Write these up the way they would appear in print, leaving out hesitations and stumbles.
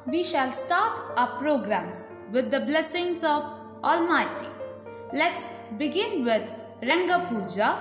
we shall start our programs with the blessings of Almighty. Let's begin with Ranga Puja.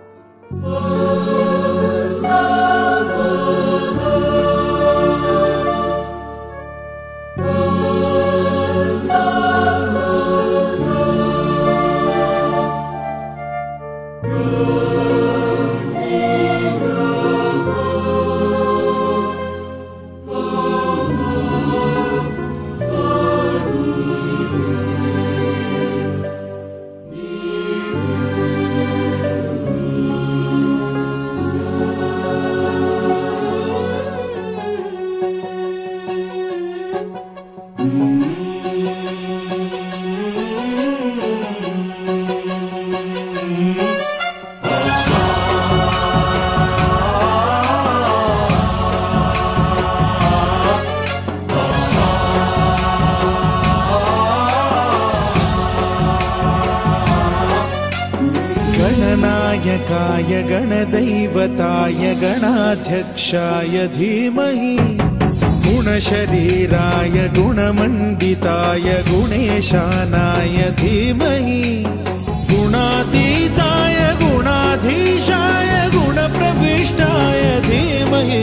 गणनायकाय गणदैवताय गणाध्यक्षाय धीमहि गुणशरीराय गुणमण्डिताय गुणेशानाय धीमहि गुणातीताय गुणाधीशाय गुणप्रविष्टाय धीमहि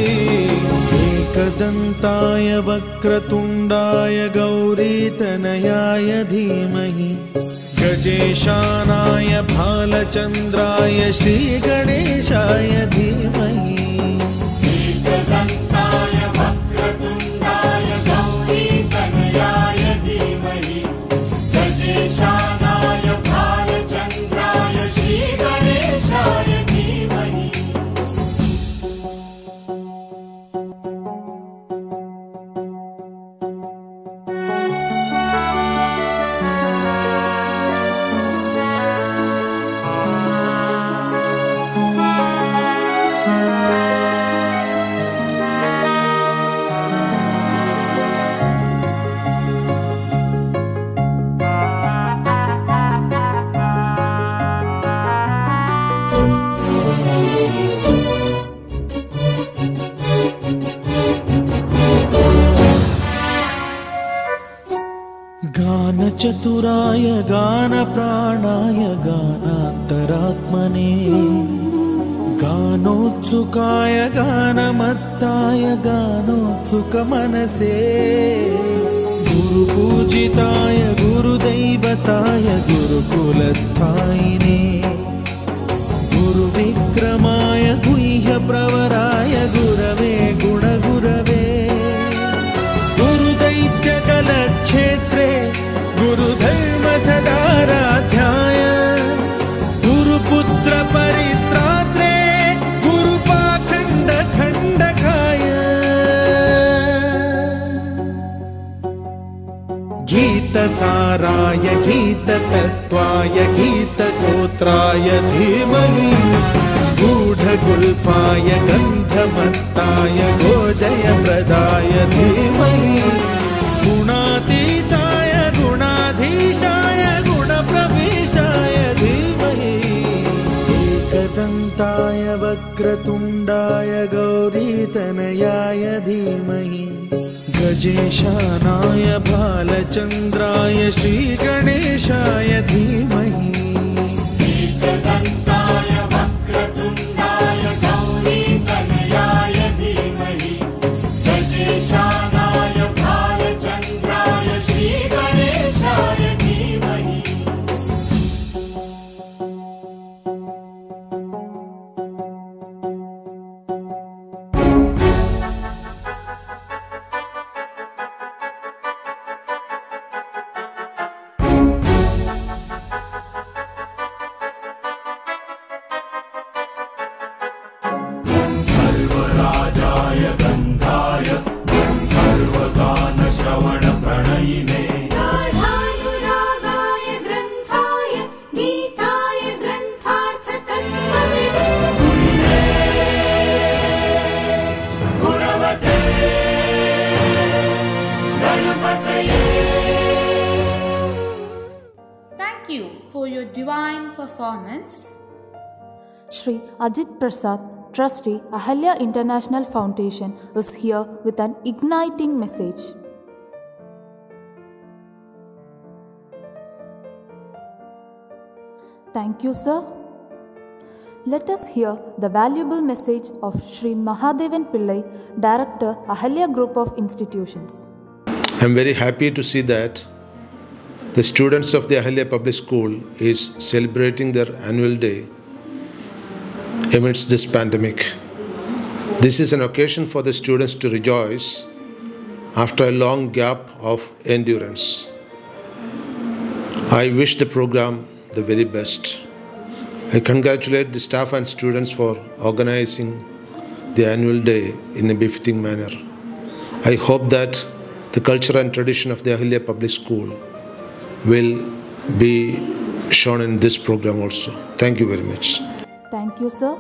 एकदन्ताय वक्रतुण्डाय गौरीतनयाय धीमहि गजेशानाय भालचन्द्राय श्रीगणेशाय धीमहि एकदन्ताय वक्रतुण्डाय गौरीतनयाय धीमहि गजेशानाय भालचन्द्राय श्रीगणेशाय धीमहि चतुराय गानप्राणाय गानान्तरात्मने गानोत्सुकाय गानमत्ताय गानोत्सुकमनसे गुरुपूजिताय गुरुदैवताय गुरुकुलस्थायिने गुरुविक्रमाय गुह्यप्रवराय गुरवे गुणगुरवे गुरुदैत्यकलक्षेत्रे गुरुधर्म सदाराध्याय गुरुपुत्र परित्रात्रे गुरुपाखण्ड खण्डकाय गीतसाराय गीततत्त्वाय गीतगोत्राय धीमहि गूढगुल्फाय गन्धमत्ताय गोजयप्रदाय धीमहि गुणातीताय गुणाधीशाय गुणप्रविष्टाय धीमहि एकदन्ताय वक्रतुण्डाय गौरीतनयाय धीमहि गजेशानाय भालचन्द्राय श्रीगणेशाय धीमहि एकदन्ताय वक्रतुण्डाय गौरीतनयाय धीमहि गजेशानाय भालचन्द्राय श्रीगणेशाय धीमहि सर्वराजाय गन्धाय सर्वगानश्रवणप्रणयिने गाढानुरागाय ग्रन्थाय गीताय ग्रन्थार्थतत्त्वविदे गुणवते गणपतये. Thank you for your divine performance. Shri Ajit Prasad, Trustee, Ahalia International Foundation, is here with an igniting message. Thank you, sir. Let us hear the valuable message of Sri Mahadevan Pillai, Director, Ahalia Group of Institutions. I am very happy to see that the students of the Ahalia Public School is celebrating their annual day amidst this pandemic. This is an occasion for the students to rejoice after a long gap of endurance. I wish the program the very best. I congratulate the staff and students for organizing the annual day in a befitting manner. I hope that the culture and tradition of the Ahalia Public School will be shown in this program also. Thank you very much. Thank you, sir.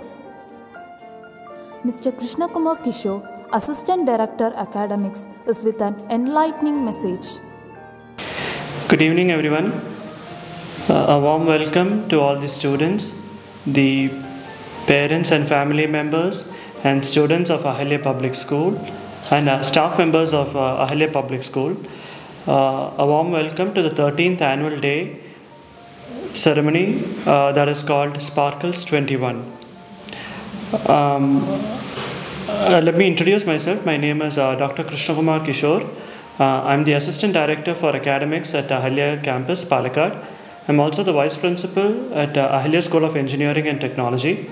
Mr. Krishna Kumar Kishore, Assistant Director Academics, is with an enlightening message. Good evening, everyone. A warm welcome to all the students, the parents and family members, and students of Ahalia Public School, and staff members of Ahalia Public School. A warm welcome to the 13th annual day ceremony that is called Sparkles 21. Let me introduce myself. My name is Dr. Krishna Kumar Kishore. I'm the Assistant Director for Academics at Ahalia Campus, Palakkad. I'm also the Vice Principal at Ahalia School of Engineering and Technology.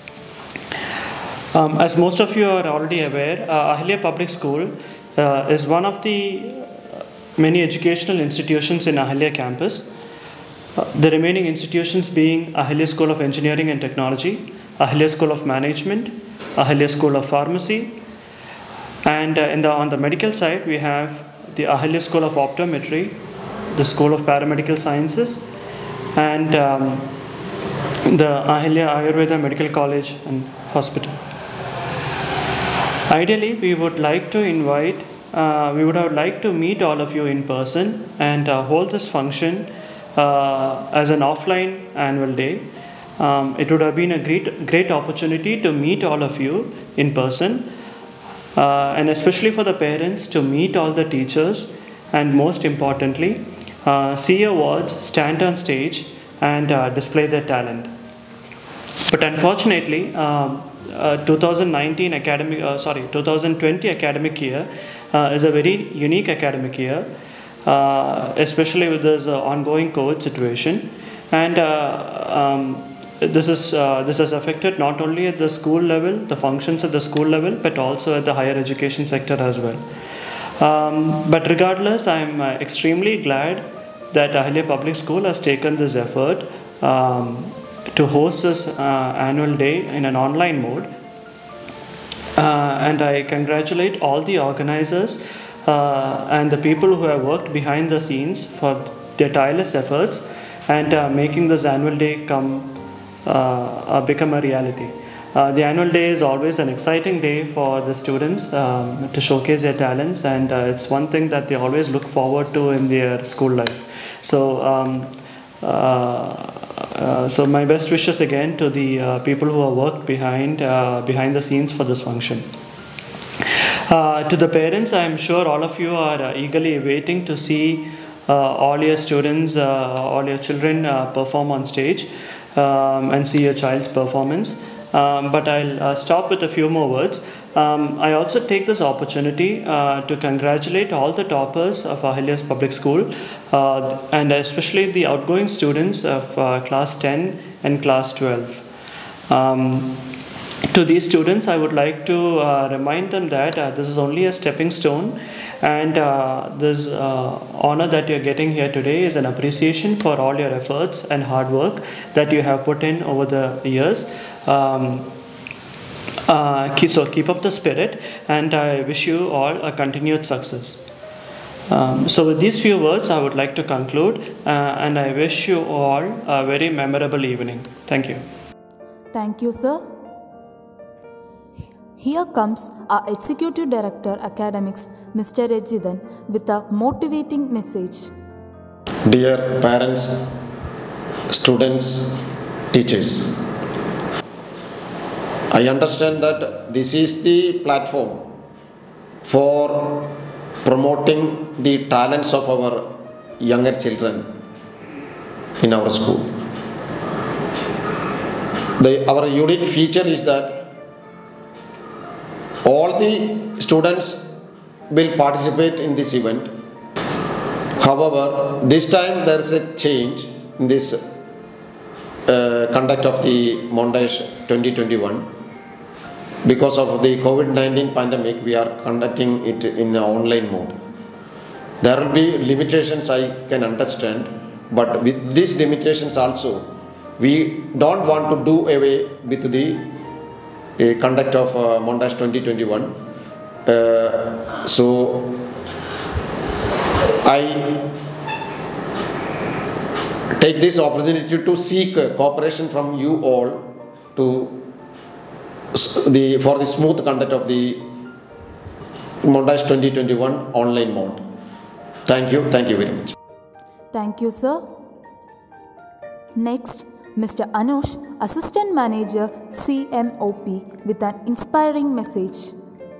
As most of you are already aware, Ahalia Public School is one of the many educational institutions in Ahalia Campus. The remaining institutions being Ahalia School of Engineering and Technology, Ahalia School of Management, Ahalia School of Pharmacy, and on the medical side we have the Ahalia School of Optometry, the School of Paramedical Sciences, and the Ahalia Ayurveda Medical College and Hospital. Ideally, we would like to have liked to meet all of you in person and hold this function as an offline annual day. It would have been a great opportunity to meet all of you in person, and especially for the parents to meet all the teachers, and most importantly, see your wards stand on stage and display their talent. But unfortunately, 2020 academic year is a very unique academic year, especially with this ongoing COVID situation, and this has affected not only at the school level, the functions at the school level, but also at the higher education sector as well. But regardless, I am extremely glad that Ahalia Public School has taken this effort to host this annual day in an online mode. And I congratulate all the organizers and the people who have worked behind the scenes for their tireless efforts and making this annual day become a reality. The annual day is always an exciting day for the students to showcase their talents, and it's one thing that they always look forward to in their school life. So my best wishes again to the people who have worked behind the scenes for this function. To the parents, I am sure all of you are eagerly waiting to see all your students, all your children perform on stage and see your child's performance. But I'll stop with a few more words. I also take this opportunity to congratulate all the toppers of Ahalia Public School and especially the outgoing students of class 10 and class 12. To these students, I would like to remind them that this is only a stepping stone, and this honor that you're getting here today is an appreciation for all your efforts and hard work that you have put in over the years. So keep up the spirit, and I wish you all a continued success. So with these few words, I would like to conclude, and I wish you all a very memorable evening. Thank you. Thank you, sir. Here comes our Executive Director Academics, Mr. Rejidan, with a motivating message. Dear parents, students, teachers, I understand that this is the platform for promoting the talents of our younger children in our school. Our unique feature is that all the students will participate in this event. However, this time there is a change in this conduct of the Montage 2021. Because of the COVID-19 pandemic, we are conducting it in an online mode. There will be limitations, I can understand, but with these limitations also, we don't want to do away with the conduct of Montage 2021. So I take this opportunity to seek cooperation from you all for the smooth conduct of the Montage 2021 online mode. Thank you very much. Thank you, sir. Next, Mr. Anush, Assistant Manager, CMOP, with an inspiring message.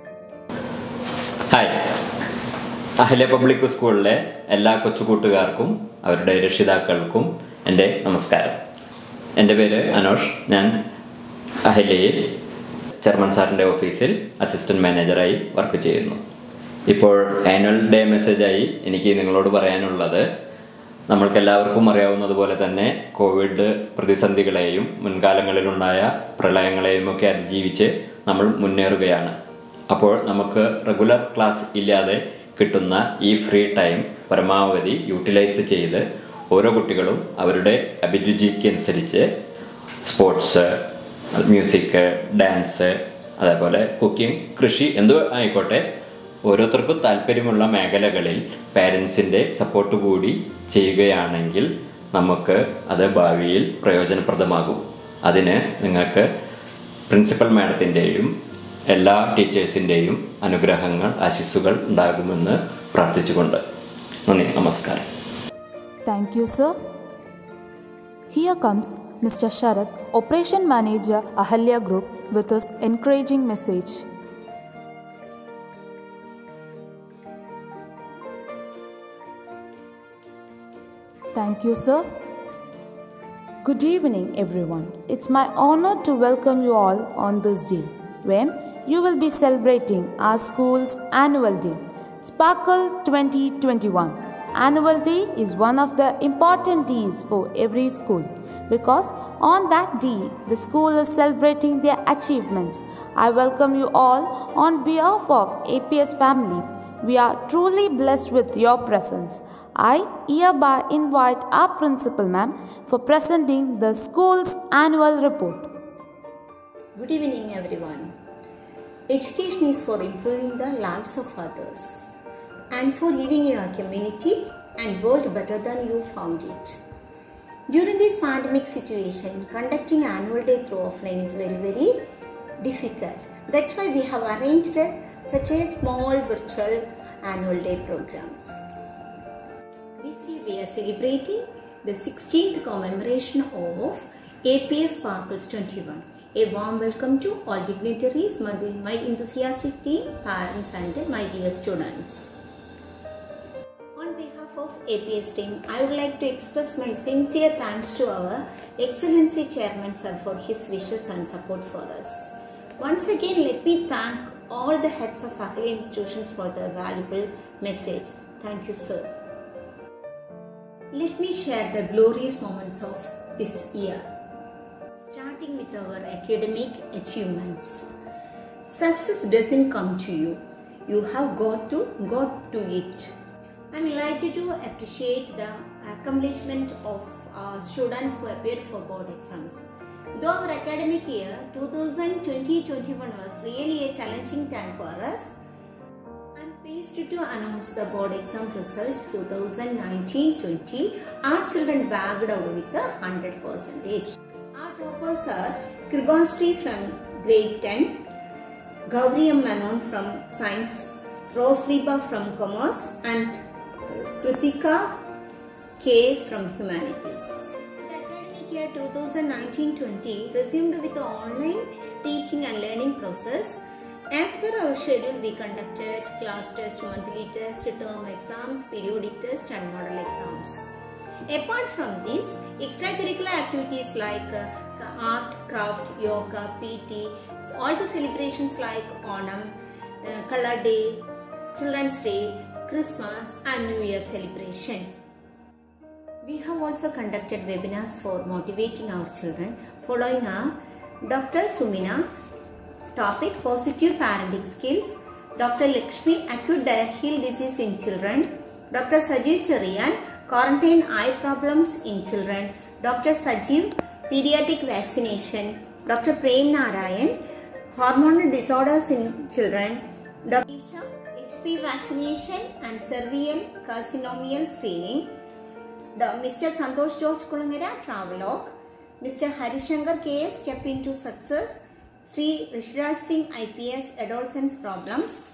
Hi. Ahalia Public School എല്ലാ കൊച്ചുകൂട്ടുകാർക്കും അവരുടെ രക്ഷിതാക്കൾക്കും എൻ്റെ നമസ്കാരം. എൻ്റെ പേര് അനോഷ്. ഞാൻ അഹല്യയിൽ chairman സാറിൻ്റെ ഓഫീസിൽ അസിസ്റ്റൻറ്റ് മാനേജറായി വർക്ക് ചെയ്യുന്നു. ഇപ്പോൾ ആനുവൽ ഡേ മെസ്സേജായി എനിക്ക് നിങ്ങളോട് പറയാനുള്ളത്, നമ്മൾക്കെല്ലാവർക്കും അറിയാവുന്നതുപോലെ തന്നെ കോവിഡ് പ്രതിസന്ധികളെയും മുൻകാലങ്ങളിലുണ്ടായ പ്രളയങ്ങളെയും ഒക്കെ അതിജീവിച്ച് നമ്മൾ മുന്നേറുകയാണ്. അപ്പോൾ നമുക്ക് റെഗുലർ ക്ലാസ് ഇല്ലാതെ കിട്ടുന്ന ഈ ഫ്രീ ടൈം പരമാവധി യൂട്ടിലൈസ് ചെയ്ത് ഓരോ കുട്ടികളും അവരുടെ അഭിരുചിക്കനുസരിച്ച് സ്പോർട്സ്, മ്യൂസിക്, ഡാൻസ്, അതേപോലെ കുക്കിംഗ്, കൃഷി എന്തു ആയിക്കോട്ടെ, ഓരോരുത്തർക്കും താല്പര്യമുള്ള മേഖലകളിൽ പാരൻസിൻ്റെ സപ്പോർട്ട് കൂടി ചെയ്യുകയാണെങ്കിൽ നമുക്ക് അത് ഭാവിയിൽ പ്രയോജനപ്രദമാകും. അതിന് നിങ്ങൾക്ക് പ്രിൻസിപ്പൽ മാഡത്തിൻ്റെയും എല്ലാ ടീച്ചേഴ്സിൻ്റെയും അനുഗ്രഹങ്ങൾ, ആശിസ്സുകൾ ഉണ്ടാകുമെന്ന് പ്രാർത്ഥിച്ചുകൊണ്ട് നന്ദി, നമസ്കാരം. Thank you, sir. Here comes Mr. Sharath, Operation Manager, Ahalia Group, with his encouraging message. Thank you, sir. Good evening, everyone. It's my honor to welcome you all on this day, where you will be celebrating our school's annual day, Sparkle 2021. Annual day is one of the important days for every school because on that day the school is celebrating their achievements. I welcome you all on behalf of APS family. We are truly blessed with your presence. I hereby invite our principal ma'am for presenting the school's annual report. Good evening, everyone. Education is for improving the lives of others and for living your community and world better than you found it. During this pandemic situation, conducting annual day through offline is very difficult. That's why we have arranged such a small virtual annual day programs. This year we are celebrating the 16th commemoration of APS Sparkles 21. A warm welcome to all dignitaries, my enthusiastic team, parents and my dear students. On behalf of APS team, I would like to express my sincere thanks to our Excellency Chairman Sir for his wishes and support for us. Once again, let me thank all the heads of Ahalia institutions for their valuable message. Thank you, sir. Let me share the glorious moments of this year. Starting with our academic achievements. Success doesn't come to you. You have got to it. I'm delighted to appreciate the accomplishment of students who appeared for board exams. Though our academic year 2020-21 was really a challenging time for us, I'm pleased to announce the board exam results 2019-20. Our children bagged out with 100%. Our toppers are Kribasri from grade 10, Gauri Manon from science, Rosliba from commerce and Kritika K from humanities. The academic year 2019-20 resumed with the online teaching and learning process. As per our schedule, we conducted class test, monthly test, term exams, periodic test and model exams. Apart from this, extracurricular activities like art, craft, yoga, PT, all the celebrations like Onam, Color Day, Children's Day, Christmas and New Year celebrations. We have also conducted webinars for motivating our children. Following are Dr. Sumina, topic positive parenting skills, Dr. Lakshmi, acute diarrheal disease in children, Dr. Sajeev Cherian, quarantine eye problems in children, Dr. Sajeev, pediatric vaccination, Dr. Prem Narayan, hormonal disorders in children, Dr. Isha, HP vaccination and cervical carcinomial screening, Mr. Santosh George Kulangara, travelogue, Mr. Harishankar KS, step into success, Sri Rishraj Singh IPS, adolescence problems,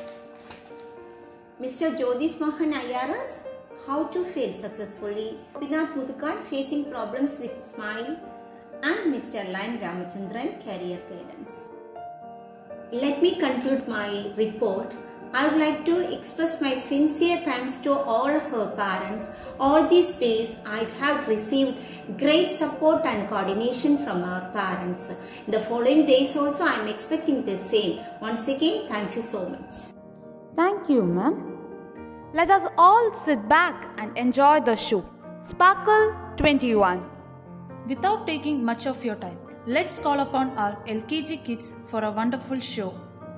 Mr. Jyotish Mohan IRS, how to fail successfully, Gopinath Mudukad, facing problems with smile, and Mr. Lion Ramachandran, career guidance. Let me conclude my report. I would like to express my sincere thanks to all of our parents. All these days I have received great support and coordination from our parents. In the following days also I am expecting the same. Once again, thank you so much. Thank you, ma'am. Let us all sit back and enjoy the show. Sparkle 21. Without taking much of your time, let's call upon our LKG kids for a wonderful show.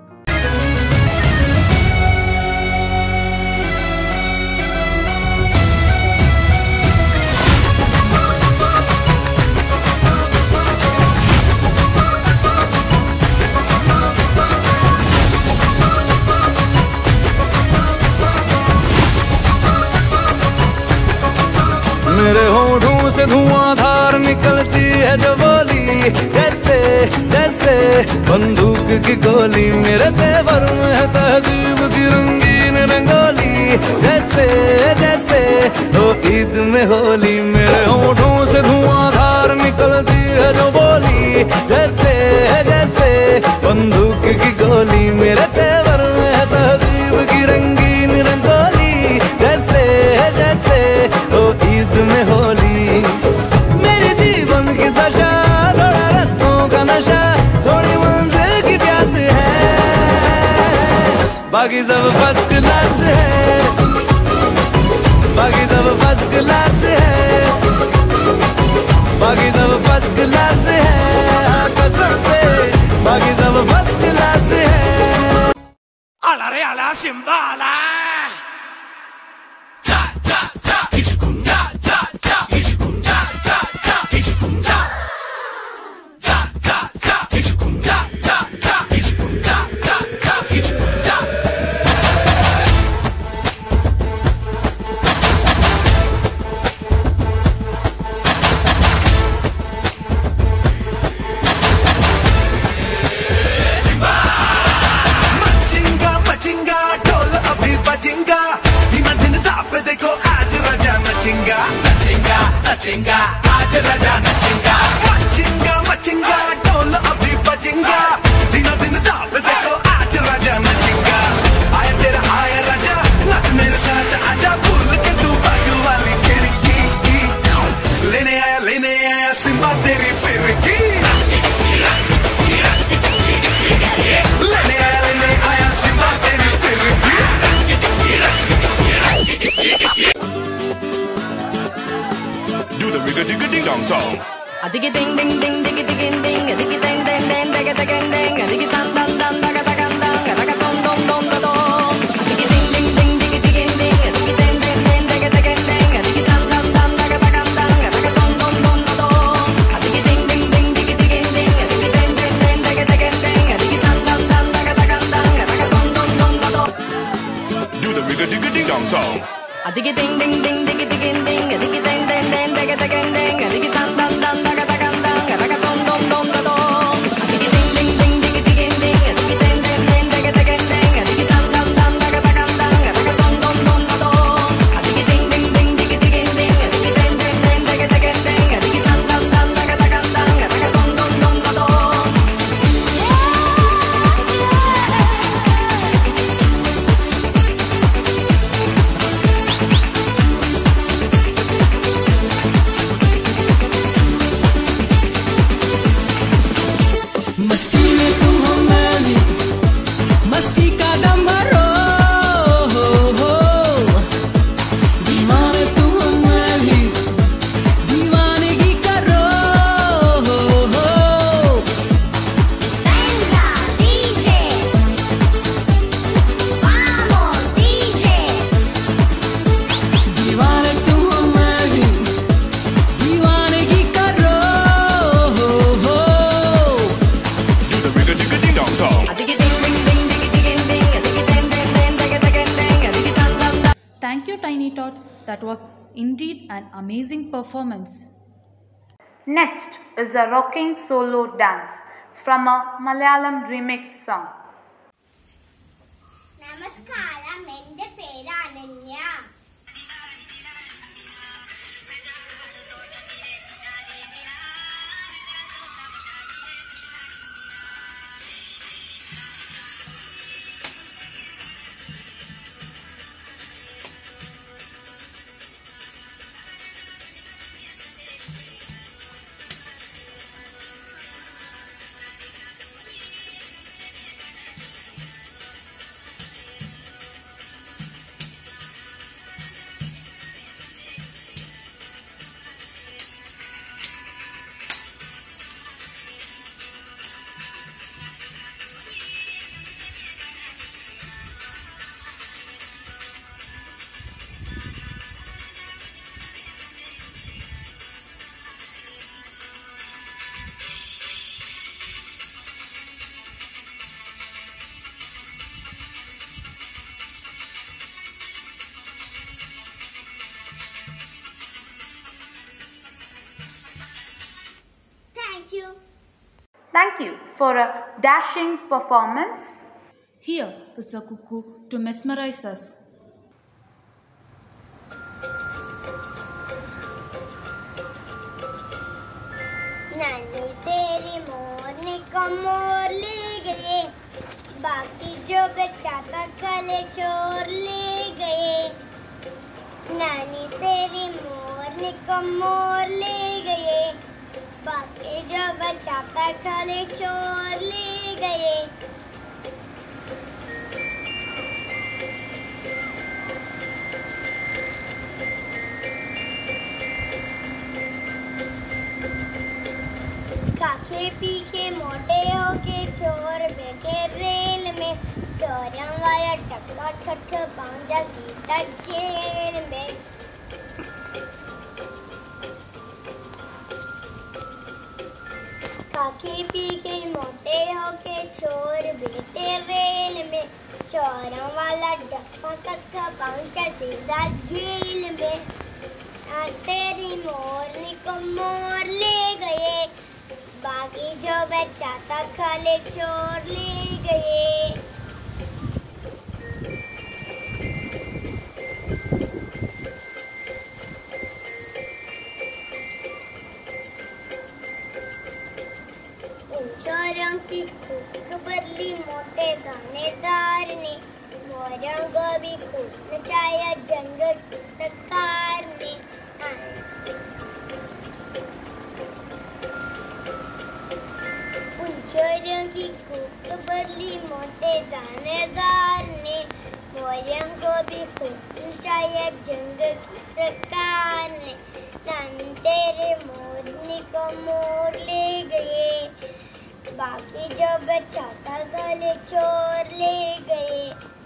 मेरे होठों से धुआंधार निकलती है जो बोली, जैसे जैसे बंदूक की गोली। मेरे तेवर में है तहजीब की रंगीन रंगोली, जैसे जैसे तो ईद में होली। मेरे होठों से धुआंधार निकलती है जो बोली, जैसे जैसे बंदूक की गोली। मेरे तेवर में है तहजीब की रंगीन रंगोली, जैसे जैसे तो ईद में होली। मेरे जीवन की दशा थोड़ा रस्तों का नशा, थोड़ी मंजिल की प्यास है, बाकी सब फर्स्ट क्लास है, बाकी सब फर्स्ट क्लास है, बाकी सब फर्स्ट क्लास है, कसम से बाकी सब फर्स्ट क्लास है। आला रे आला सिंबाला नचेंगा आज राजा नचेंगा, मचेंगा मचेंगा ढोल अभी बजेंगा, दिनों दिन दाप देखो आज राजा नचेंगा। आया तेरा आया राजा, नाच मेरे साथ आजा, भूल के तू बाजू वाली खिड़की, लेने आया सिम्बा तेरी फिरकी, लेने आया सिम्बा तेरी फिरकी। Do the rigga digga ding dong song. A digga ding ding ding digga ding ding, a digga ding ding ding digga ding ding, a digga dang dang dang daga daga dang, a daga dong dong dong da dong. A digga ding ding ding digga ding ding, a digga ding ding ding digga ding ding, a digga dang dang dang daga daga dang, a daga dong dong dong da dong. A digga ding ding ding digga ding ding, a digga ding ding ding digga ding ding, a digga dang dang dang daga daga dang, a daga dong dong dong da dong. Do the rigga digga ding dong song. A digga ding ding ding digga ding ding, a digga ding ding ding digga ding ding, a digga dang dang dang daga daga dang, a daga dong dong dong da dong. A digga ding ding ding digga ding ding, a digga ding ding ding digga ding ding, a digga dang dang That was indeed an amazing performance. Next is a rocking solo dance from a Malayalam remix song. നമസ്കാരം എൻ്റെ പേര് Ananya Thank you for a dashing performance. Here is a cuckoo to mesmerize us. नानी तेरी मोरनी को मोर ले गए बाकी जो बच्चा था खले चोर ले गए नानी तेरी मोरनी को मोर ले गए बाकी जो बच्चा था खले चोर ले गए खाके पी के मोटे होके चोर बैठे रेल में चोरों वाला टक्का ठक पहुंचा सीधा जेल में खाके पी के मोटे होके चोर बैठे रेल में चोरों वाला टक्का ठक पहुंचा सीधा जेल में तेरी मोरनी को मोर ले गए बाकी जो बच्चा था खाले चोर ले गए चोरों की खूब बदली मोटे थानेदार ने मोरों को भी खूब नचाया जंग की सरकार ने चोरों की खूब बदली मोटे थानेदार ने मोरों को भी खूब नचाया जंग की सरकार ने नानी तेरे मोरनी को मोर ले गए बाकी जो बच्चा था गले चोर ले गए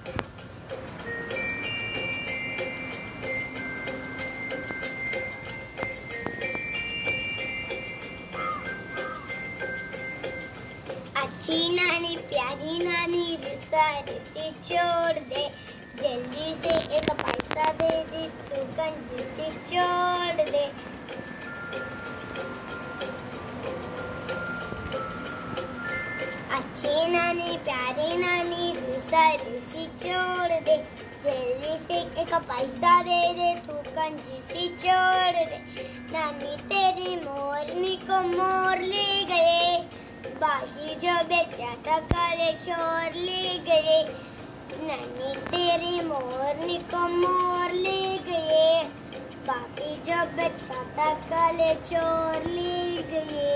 अच्छी नानी प्यारी नानी रुसा रुसी छोड़ दे जल्दी से एक पैसा दे दे तू कंजूसी छोड़ दे अच्छी नानी प्यारी नानी रुसा रुसी छोड़ दे जल्दी से एक पैसा दे दे तू कंजूसी छोड़ दे नानी तेरी मोरनी को मोर ले गए बाकी जो बेचा था काले चोर ले गए नानी तेरी मोरनी को मोर ले गए बाकी जो बेचा था काले चोर ले गए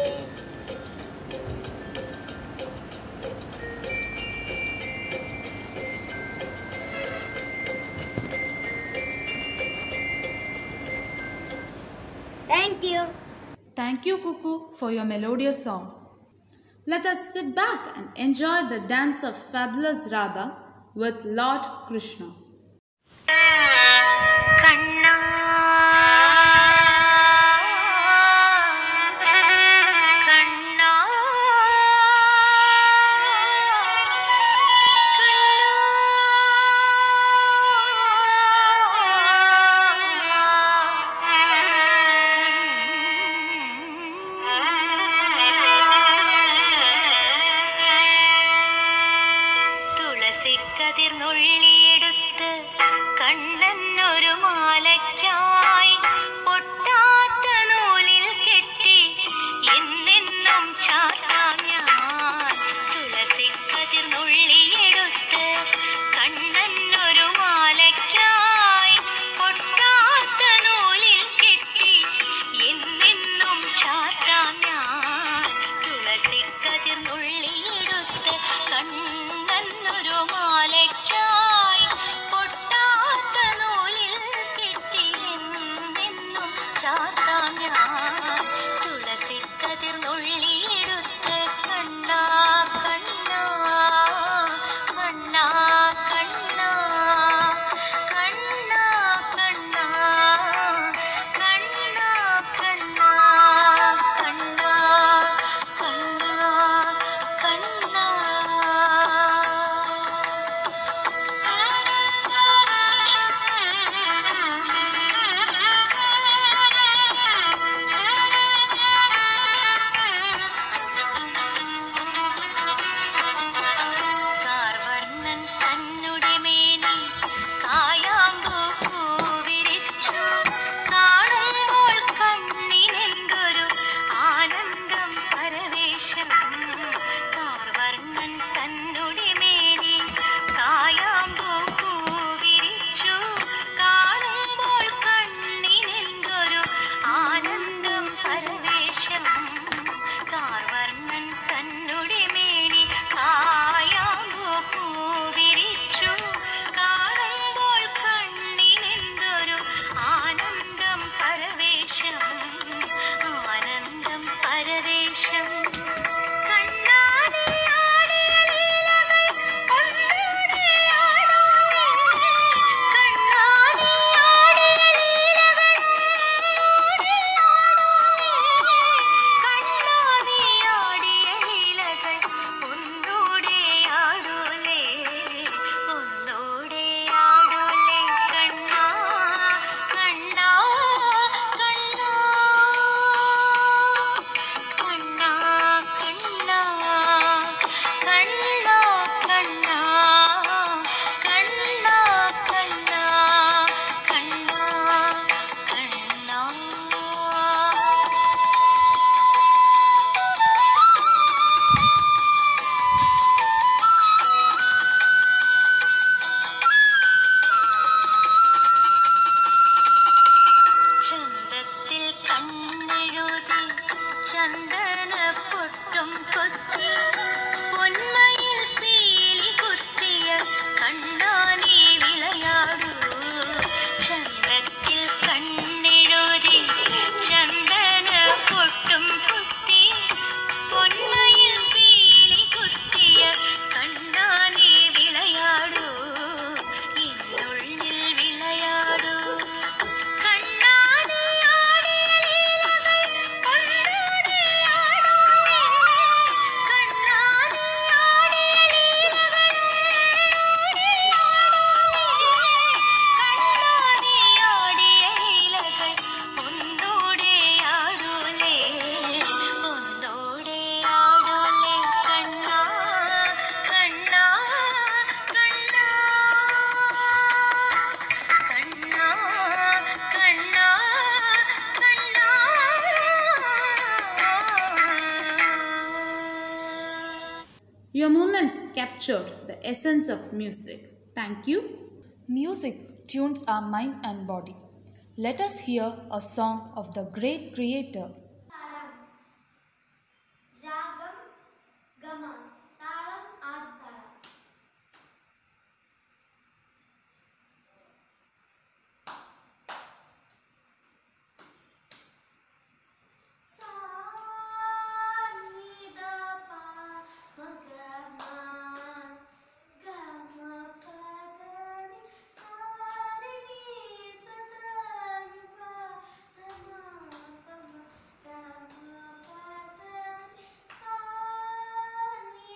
Thank you. Thank you, Cuckoo, for your melodious song. Let us sit back and enjoy the dance of fabulous Radha with Lord Krishna. തുളസിക്കതിർന്നുള്ളിയെടുത്ത് കണ്ണനൊരു മാലയ്ക്കായി പൊട്ടാത്ത നൂലിൽ കെട്ടി എന്നെന്നും ചാർത്താം ഞാൻ. തുളസിക്കതിർന്നുള്ളിയെടുത്ത് കണ്ണനൊരു മാലയ്ക്കായി പൊട്ടാത്ത നൂലിൽ കെട്ടി എന്നെന്നും ചാർത്താം ഞാൻ. തുളസിക്കതിർന്നുള്ളിയെടുത്ത് കണ്ണനൊരു മാലയ്ക്കായി പൊട്ടാത്ത നൂലിൽ കെട്ടി എന്നെന്നും ചാർത്താം ഞാൻ. തുളസിക്കതിർന്നുള്ളിയെടുത്ത് കണ്ണാ കണ്ണാ കണ്ണാ കണ്ണാ കണ്ണാ കണ്ണാ കണ്ണാ കണ്ണാ കണ്ണാ കണ്ണാ കാർവർണ്ണൻ തന്നുടെ മേനി കായാമ്പൂ പൂവിരിച്ചു കാണുമ്പോൾ കണ്ണിനെന്തൊരു ആനന്ദം പരവേശം. കാർവർണ്ണൻ തന്നുടെ മേനി കായാമ്പൂ പൂവിരിച്ചു കാണുമ്പോൾ കണ്ണിനെന്തൊരു ആനന്ദം പരവേശം. കാർവർണ്ണൻ തന്നുടെ മേനി കായാമ്പൂ പൂവിരിച്ചു കാണുമ്പോൾ കണ്ണിനെന്തൊരു ആനന്ദം പരവേശം. ആനന്ദം പരവേശം. കണ്ണാടിയാടിയ ലീലകൾ ഒന്നൂടെ ആടൂലേ. കണ്ണാടിയാടിയ ലീലകൾ ഒന്നൂടെ ആടൂലേ. കണ്ണാടിയാടിയ ലീലകൾ ഒന്നൂടെ ആടൂലേ. ഒന്നൂടെ ആടൂലേ. കണ്ണാ കണ്ണാ കണ്ണാ കണ്ണാ കണ്ണാ കണ്ണാ കണ്ണാ കണ്ണാ കണ്ണാ കണ്ണാ കണ്ണാ. ചന്തത്തിൽ കണ്ണെഴുതി ചന്ദന പൊട്ടും കൊത്തി പൊന്മയിൽ പീലി കുത്തിയ കണ്ണാനീ വിളയാടൂ. ചന്തത്തിൽ കണ്ണെഴുതി ചന്ദന പൊട്ടും കൊത്തി പൊന്മയിൽ പീലി കുത്തിയ കണ്ണാനീ വിളയാടൂ. എന്നുള്ളിൽ വിളയാടൂ. കണ്ണാടിയാടിയ ലീലകൾ ഒന്നൂടെ ആടൂലേ. കണ്ണാടിയാടിയ ലീലകൾ ഒന്നൂടെ ആടൂലേ. കണ്ണാടിയാടിയ ലീലകൾ ഒന്നൂടെ ആടൂലേ. ഒന്നൂടെ ആടൂലേ. കണ്ണാ കണ്ണാ കണ്ണാ കണ്ണാ കണ്ണാ കണ്ണാ. Your movements captured the essence of music. Thank you. Music tunes our mind and body. Let us hear a song of the great creator. രാഗം ഗമാസ് താളം ആദിതാളം. സാ നീ ദ പ മ ഗ മ ഗ മ പ ധ നി സാ രി നി സ ധ നി പ ധ മ പ മ ഗ മ പ ധ നി സാ നി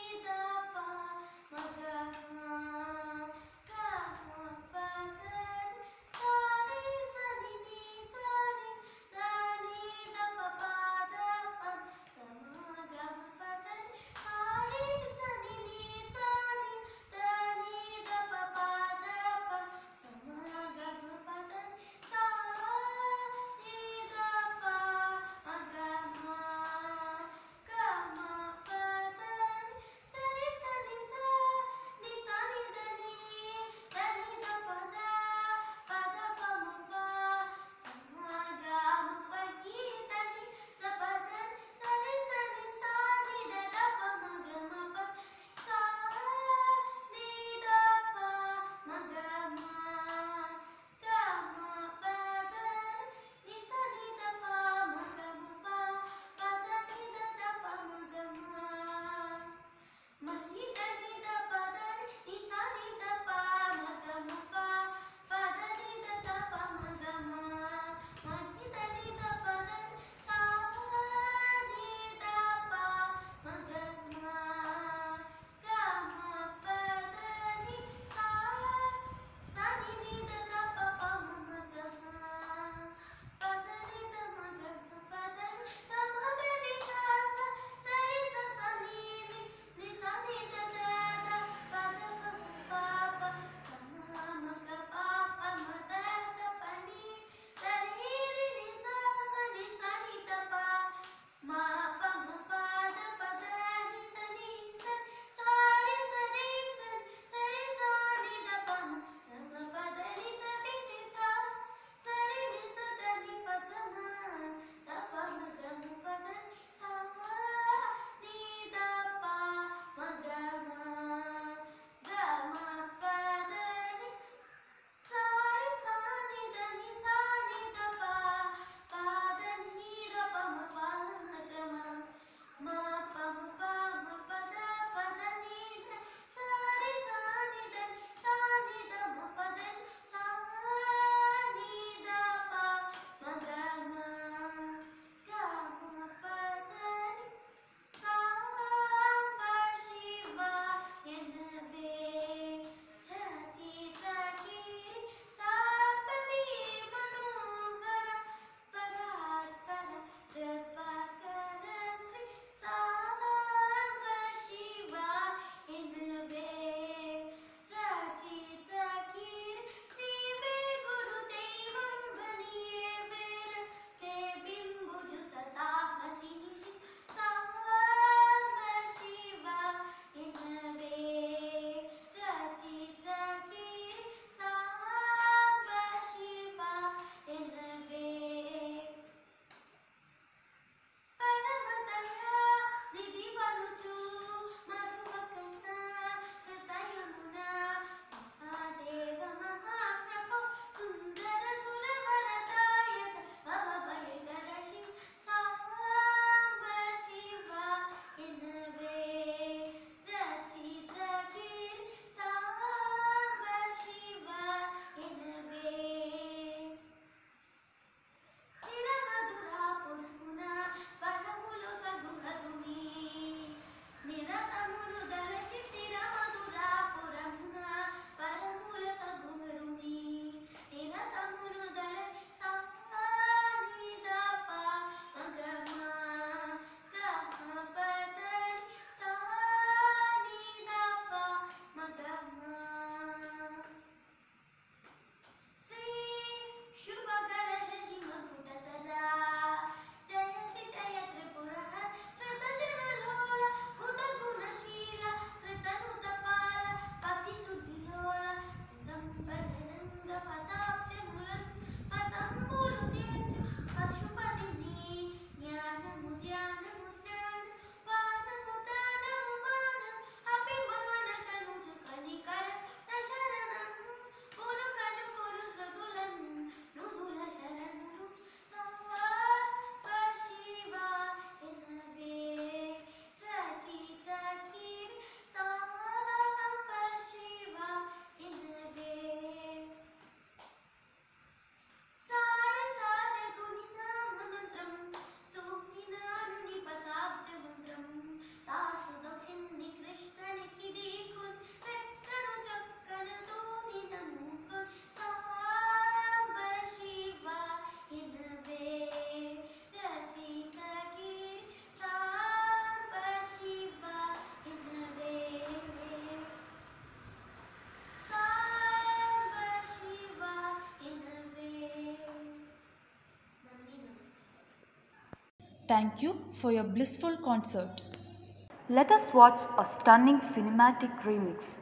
Thank you for your blissful concert. Let us watch a stunning cinematic remix.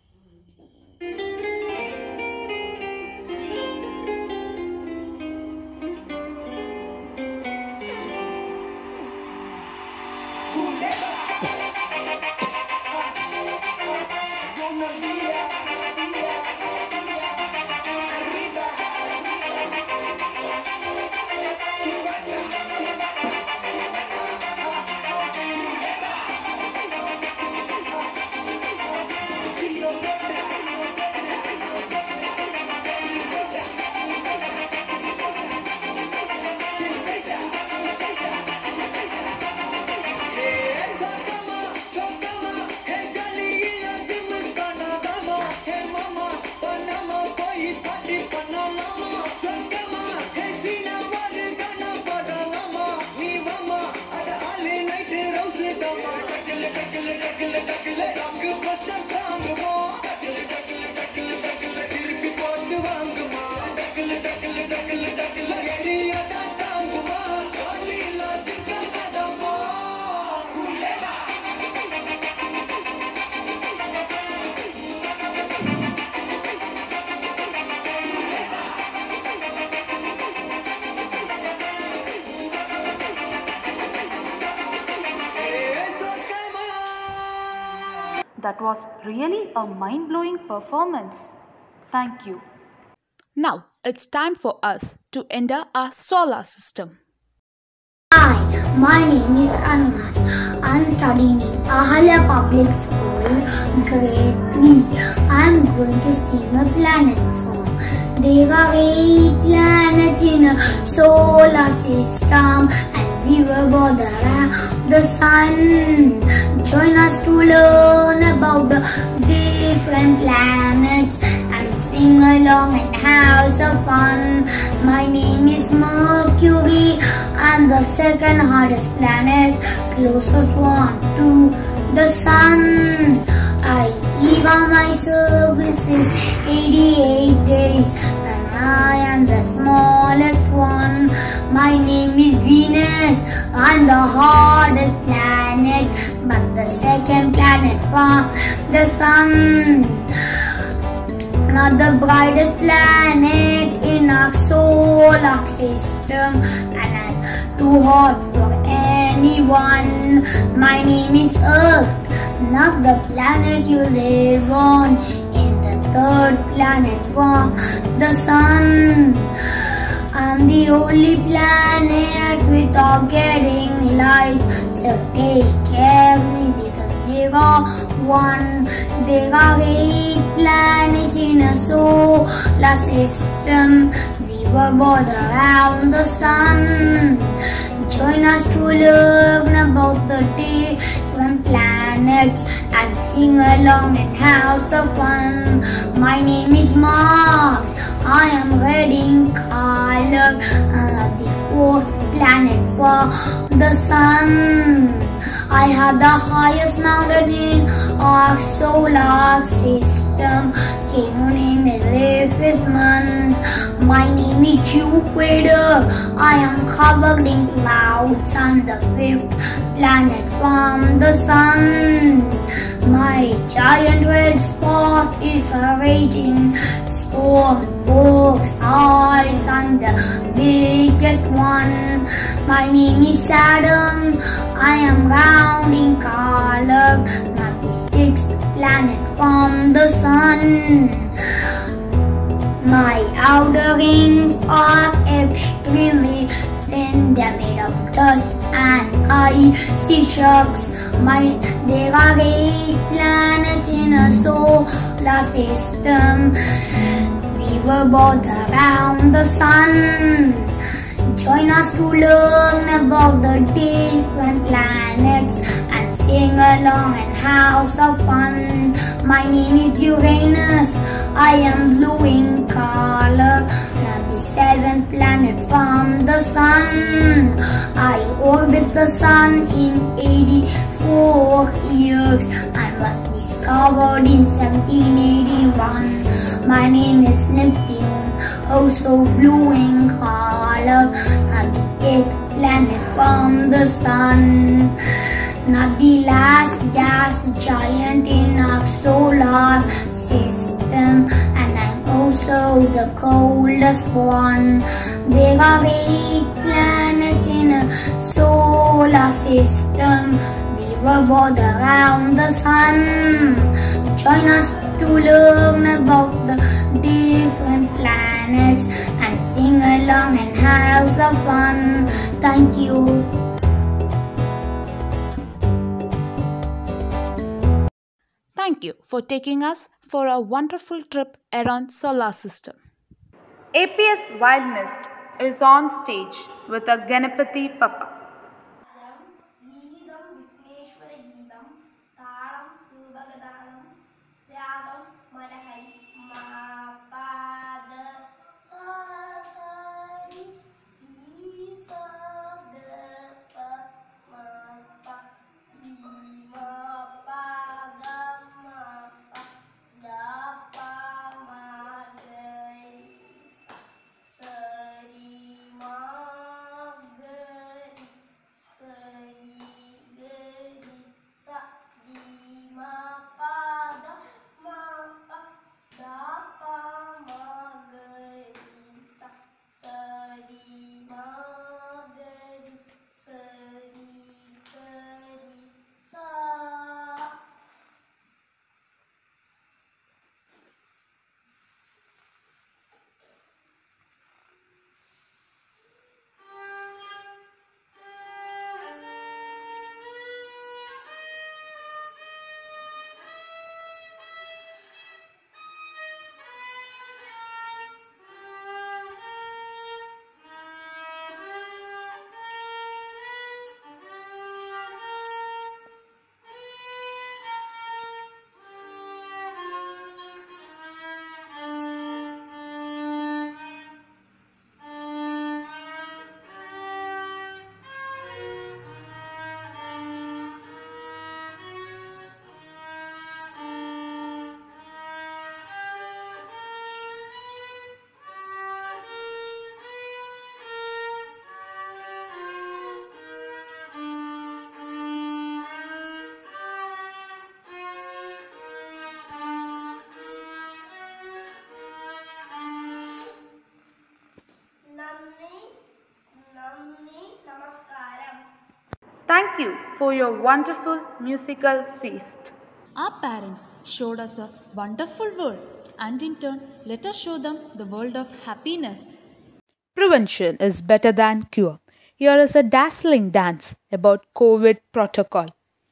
That was really a mind-blowing performance. Thank you. Now it's time for us to enter our solar system. Hi, my name is Anwas. I'm studying in Ahalia Public School, grade 3. I'm going to sing a planet song. There are 8 planets in a solar system, and we revolve around the sun. Join us to learn about the different planets and sing along and have some fun. My name is Mercury. I'm the second hardest planet, closest one to the sun. I live on my services 88 days, and I am the smallest one. My name is Venus. I'm the hardest planet, but the second planet from the sun. Not the brightest planet in our solar system, and I'm too hot for anyone. My name is Earth, not the planet you live on, in the third planet from the sun. I'm the only planet without getting light, so take care of me because there are 8 planets in a solar system. We revolve around the sun. Join us to learn about the different planets and sing along and have some fun. My name is Mars. I am red in color, the 4th planet for the sun. I have the highest mountain in our solar system. Your name is Rufus. My name is Jupiter. I am covered in clouds on the 5th planet from the sun. My giant red spot is a raging storm. Box eyes, I'm the biggest one. My name is Saturn. I am round in color, not the 6th planet from the sun. My outer rings are extremely thin. They're made of dust and icy chunks. There are 8 planets in a solar system. We revolve around the sun. Join us to learn about the different planets and sing along and have some fun. My name is Uranus. I am blue in color, not the 7th planet from the sun. I orbit the sun in 84 years and was discovered in 1781. My name is Neptune, also blue in color, not the 8th planet from the sun. Not the last gas giant in our solar system, and I'm also the coldest one. There are 8 planets in a solar system. We revolve around the sun. Join us to learn about the different planets and sing along and have some fun. Thank you. Thank you for taking us for a wonderful trip around solar system. APS Wildness is on stage with a Ganapati Papa. Thank you for your wonderful musical feast. Our parents showed us a wonderful world, and in turn, let us show them the world of happiness. Prevention is better than cure. Here is a dazzling dance about COVID protocol.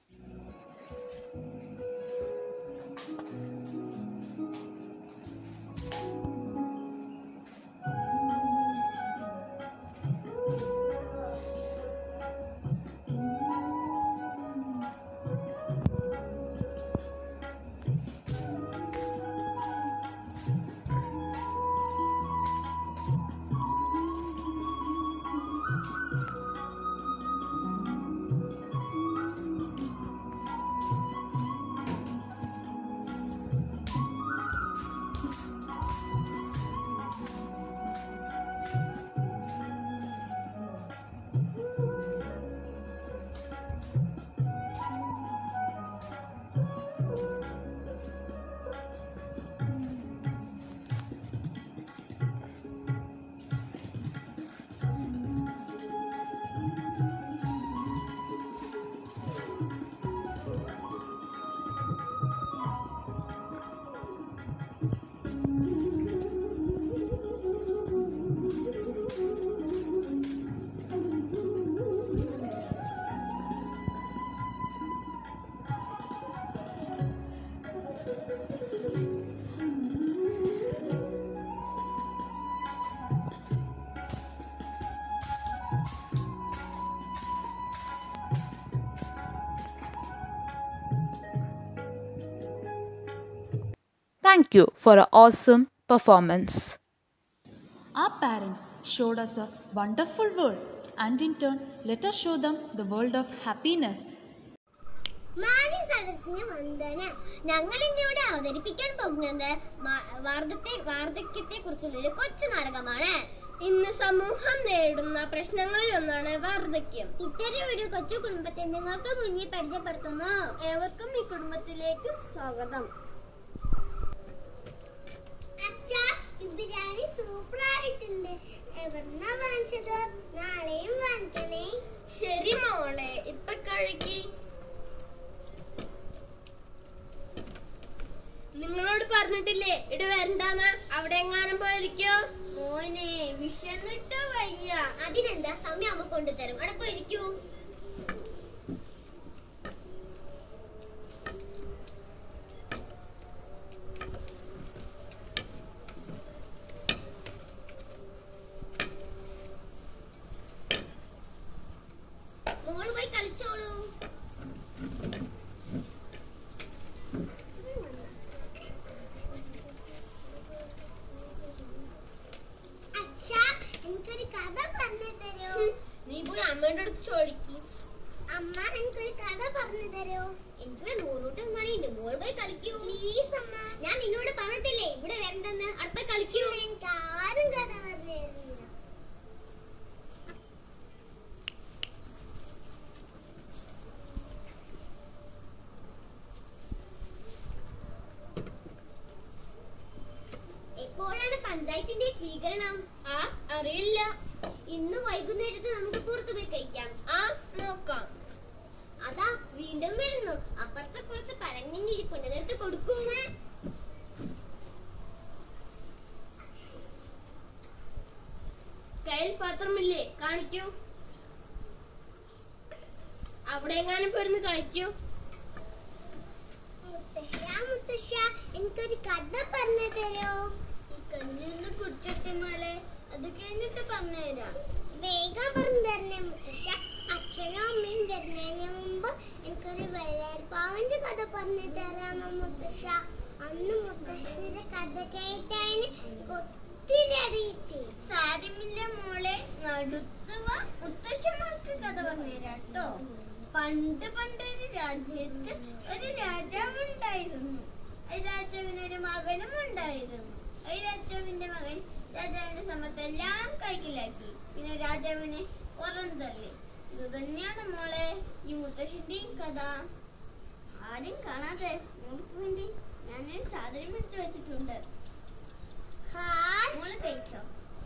Thank you for an awesome performance. Our parents showed us a wonderful world, and in turn, let us show them the world of happiness. ഞങ്ങൾ ഇന്നിവിടെ അവതരിപ്പിക്കാൻ പോകുന്നത് വാർദ്ധക്യത്തെ കുറിച്ചുള്ള ഒരു കൊച്ചു നാടകമാണ്. ഇന്ന് സമൂഹം നേരിടുന്ന പ്രശ്നങ്ങളിൽ ഒന്നാണ് വാർദ്ധക്യം. ഇത്തരം ഒരു കൊച്ചു കുടുംബത്തെ നിങ്ങൾക്ക് മുന്നിൽ പരിചയപ്പെടുത്തുന്നു. ഏവർക്കും ഈ കുടുംബത്തിലേക്ക് സ്വാഗതം. അച്ഛാ, ബിരിയാണി സൂപ്പർ ആയിട്ടുണ്ട്. എവിടുന്നാ വാങ്ങിച്ചത്? നാളെയും വാങ്ങിക്കണേ. ശരി മോളെ, ഇപ്പൊ കഴിക്കി. നിങ്ങളോട് പറഞ്ഞിട്ടില്ലേ ഇട് വരണ്ടാന്ന്? അവിടെ എങ്ങാനും പോയിരിക്കോ? മോനെ, വിശന്നിട്ട് വയ്യ. അതിനെന്താ, സമയമാകുമ്പോ കൊണ്ടുതരും. അവിടെ പോയിരിക്കൂ. മോള് പോയി കളിച്ചോളൂ. എനിക്കൊരു കഥ പറഞ്ഞു തരോ? നീ പോയി അമ്മയുടെ അടുത്ത് ചോദിക്കും. അമ്മ, എനിക്കൊരു കഥ പറഞ്ഞു തരോ? എനിക്കൊരു 100 മണിയുണ്ട്. മോൾ പോയി കളിക്കൂ പ്ലീസ്. അമ്മ, ഞാൻ നിന്നോട് പറഞ്ഞിട്ടില്ലേ ഇവിടെ വരണ്ടെന്ന്? അടുത്ത കളിക്കൂ. എനിക്ക് ആരും കഥ പറഞ്ഞു തരില്ല. എപ്പോഴാണ് പഞ്ചായത്തിന്റെ സ്വീകരണം? അറിയില്ല. ഇന്ന് വൈകുന്നേരത്ത് നമുക്ക് പുറത്തു പോയി കഴിക്കാം. നോക്കാം. അതാ വീണ്ടും വരുന്നു. അപ്പുറത്തെ കുറച്ച് പഴങ്ങിരിപ്പുണ്ട്, അതെടുത്ത് കൊടുക്കൂ. കയ്യിൽ പാത്രമില്ലേ? കാണിക്കൂ. അവിടെ എങ്ങാനും പോയിരുന്ന് കഴിക്കൂ. മുത്തശ്ശ, എനിക്കൊരു കഥ പറഞ്ഞു തരോ? ഈ കഞ്ഞിന്ന് കുടിച്ചിട്ട് മോളെ, അത് കഴിഞ്ഞിട്ട് പറഞ്ഞുതരാം. വേഗം പറഞ്ഞു തരണേ മുത്തശ്ശ. അച്ഛനും അമ്മയും വരുന്നതിന് മുമ്പ് എനിക്കൊരു വെള്ളരിപ്പാവിന്റെ കഥ പറഞ്ഞു തരാമോ മുത്തശ്ശ? അന്ന് മുത്തശ്ശിന്റെ കഥ കേട്ടാണ് ഒത്തിരി അറിയിട്ടേ. സാരമില്ല മോളെ, അടുത്തുവ മുത്തശ്ശന്മാർക്ക് കഥ പറഞ്ഞുതരാം കേട്ടോ. പണ്ട് പണ്ടൊരു രാജ്യത്ത് ഒരു രാജാവ് ഉണ്ടായിരുന്നു. രാജാവിനൊരു മകനും ഉണ്ടായിരുന്നു. രാജാവിന്റെ മകൻ രാജാവിന്റെ സമ്പത്തെല്ലാം കൈക്കലാക്കി. പിന്നെ രാജാവിനെ പുറന്തള്ളി. ഇത് തന്നെയാണ് മോളെ ഈ മുത്തശ്ശന്റെയും കഥ. ആരും കാണാതെ മോൾക്ക് വേണ്ടി ഞാനൊരു സാധനം എടുത്തു വെച്ചിട്ടുണ്ട്. മോള് കഴിച്ചോ?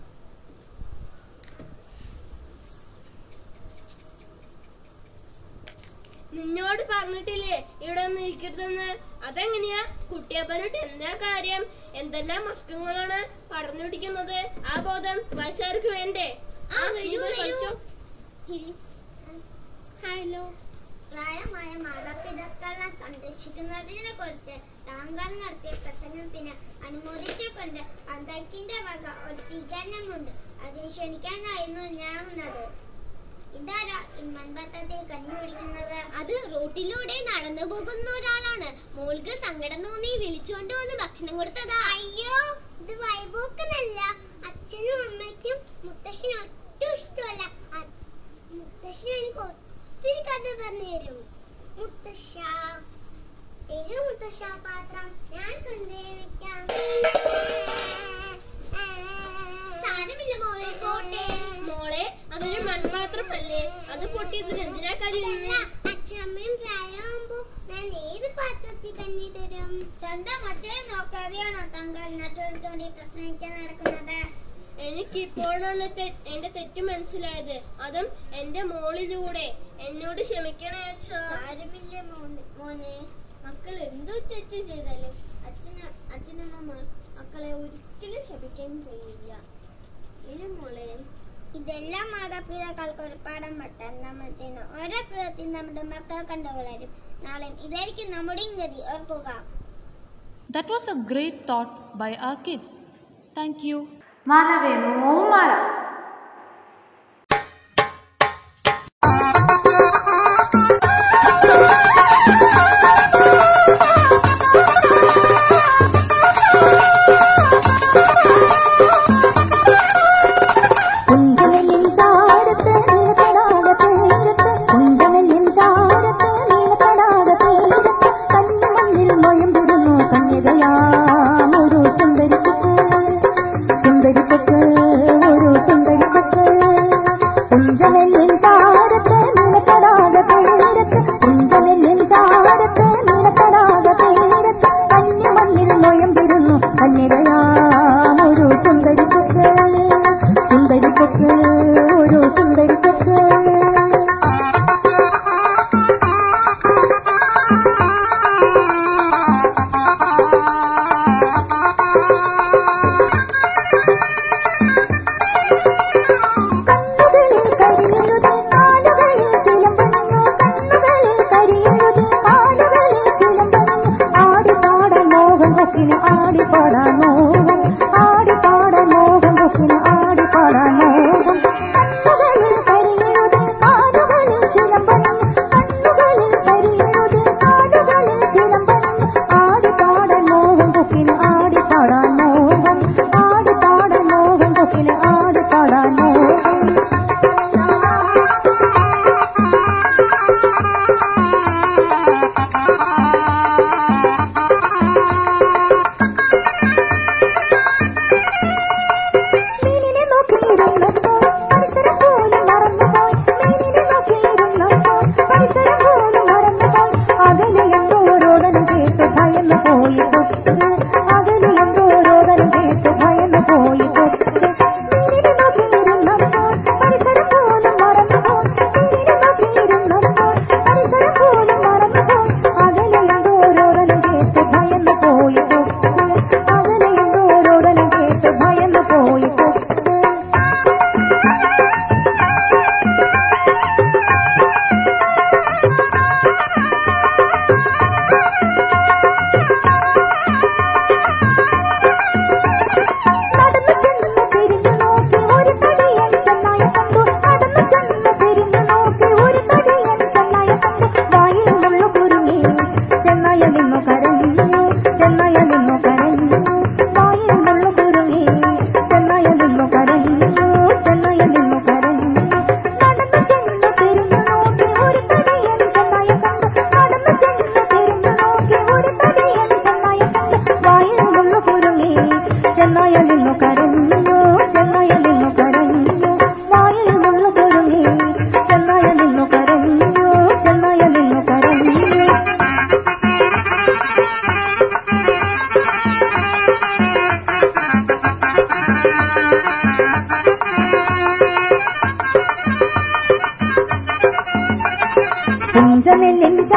നിന്നോട് പറഞ്ഞിട്ടില്ലേ ഇവിടെ ഒന്നും ഇരിക്കരുതെന്ന്? അതെങ്ങനെയാ? കുട്ടിയെ പറഞ്ഞിട്ട് എന്താ കാര്യം? എന്തെല്ലാം അസുഖങ്ങളാണ് പടർന്നു പിടിക്കുന്നത്? ആ ബോധം വയസ്സുകാർക്ക് വേണ്ടേ? കളിച്ചോ. ഹലോ. പ്രായമായ മാതാപിതാക്കളെ സംരക്ഷിക്കുന്നതിനെ കുറിച്ച് താങ്കൾ നടത്തിയ പ്രസംഗത്തിന് അനുമോദിച്ചുകൊണ്ട് പഞ്ചായത്തിന്റെ വക ഒരു സ്വീകരണമുണ്ട്. അതിന് ക്ഷണിക്കാനായിരുന്നു ഞാൻ വന്നത്. ഇതാരാ ഈ മൺപാത്രത്തിൽ കഞ്ഞി കുടിക്കുന്നത്? അത് റോട്ടിലൂടെ നടന്നു പോകുന്ന ഒരാളാണ്. മോൾക്ക് സങ്കടം തോന്നി വിളിച്ചുകൊണ്ട് വന്ന് ഭക്ഷണം കൊടുത്തതാ. അയ്യോ, ഇത് വൈബോക്കനല്ല. അച്ഛനും അമ്മയ്ക്കും മുത്തശ്ശനും ഒട്ടും ഇഷ്ടമല്ല. മുത്തശ്ശൻ എനിക്ക് ഒത്തിരി കഥ പറഞ്ഞു തരും. മുത്തശ്ശ തരൂ മുത്തശ്ശ പാത്രം, ഞാൻ കൊണ്ടുവയ്ക്കാം. സാരമില്ല മോളെ, പോട്ടെ. മോളെ, അതൊരു മൺപാത്രമല്ലേ? അത് പൊട്ടിയതിന് എന്തിനാ കരുതുന്നത്? അച്ഛമ്മയും പ്രായമാകുമ്പോ ഞാൻ ഏത് പാത്രത്തിൽ കഞ്ഞി തരും? സ്വന്തം അച്ഛനെ നോക്കാതെയാണോ താങ്കൾ മറ്റൊരു പ്രശ്നമിക്കാൻ നടക്കുന്നത്? എനിക്കിപ്പോഴാണ് എന്റെ തെറ്റ് മനസ്സിലായത്. അതും എന്റെ മോളിലൂടെ. എന്നോട് ക്ഷമിക്കണേ അച്ഛാ. സാരമില്ല മോനെ, മക്കൾ എന്തോ തെറ്റ് ചെയ്താലും അച്ഛനമ്മമാർ മക്കളെ ഒരിക്കലും ക്ഷമിക്കാൻ കഴിയില്ല. മോളെ, ഇതെല്ലാം മാതാപിതാക്കൾക്ക് ഒരു പാഠം പറ്റാൻ നമ്മൾ ചെയ്യുന്ന ഓരോ പ്രവൃത്തി നമ്മുടെ മക്കൾ കണ്ടു വളരും. നാളെ ഇതായിരിക്കും നമ്മുടെയും ഗതി, ഓർക്കുക. That was a great thought by our kids. Thank you. മാല വേണോ മാല? സുന്ദരി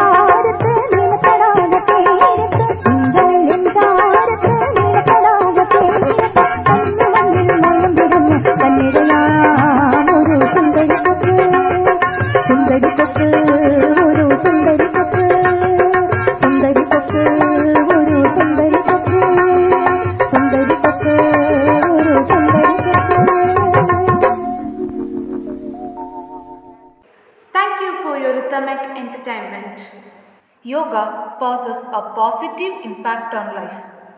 Thank you for your rhythmic entertainment. Yoga possesses a positive impact on life.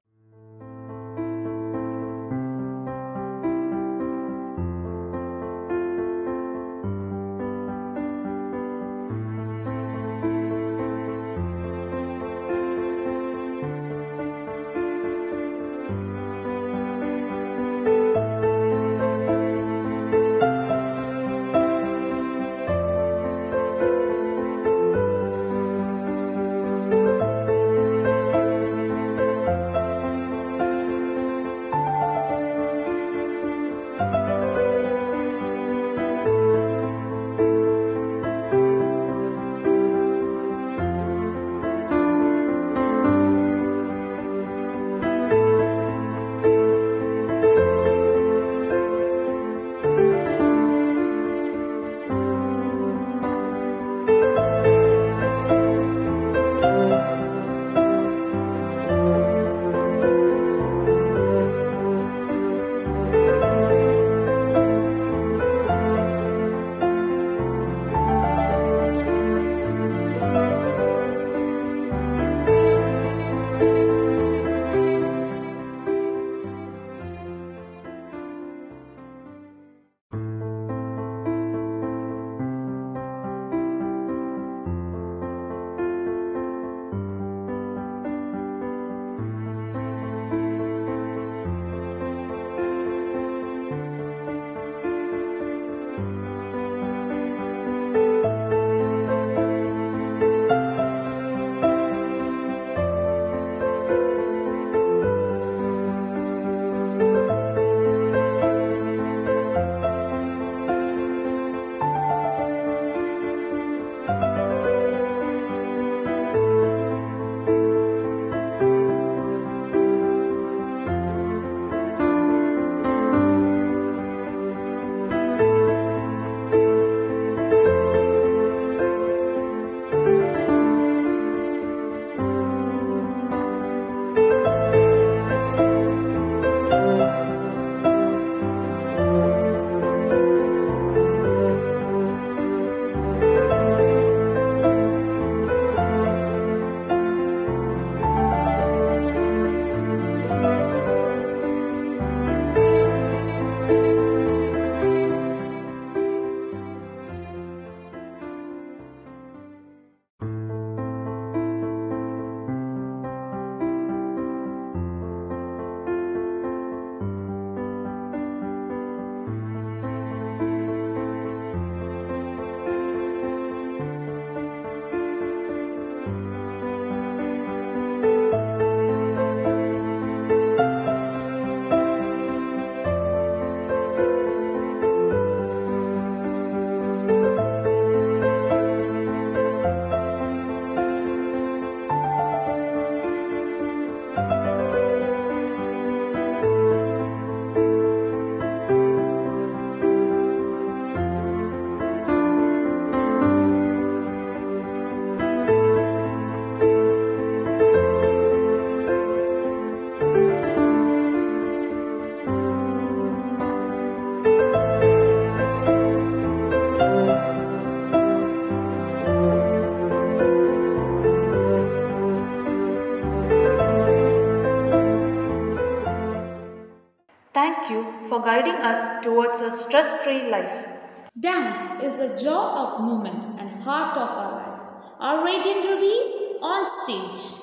Thank you for guiding us towards a stress-free life. Dance is a joy of movement and heart of our life. Our radiant rubies on stage.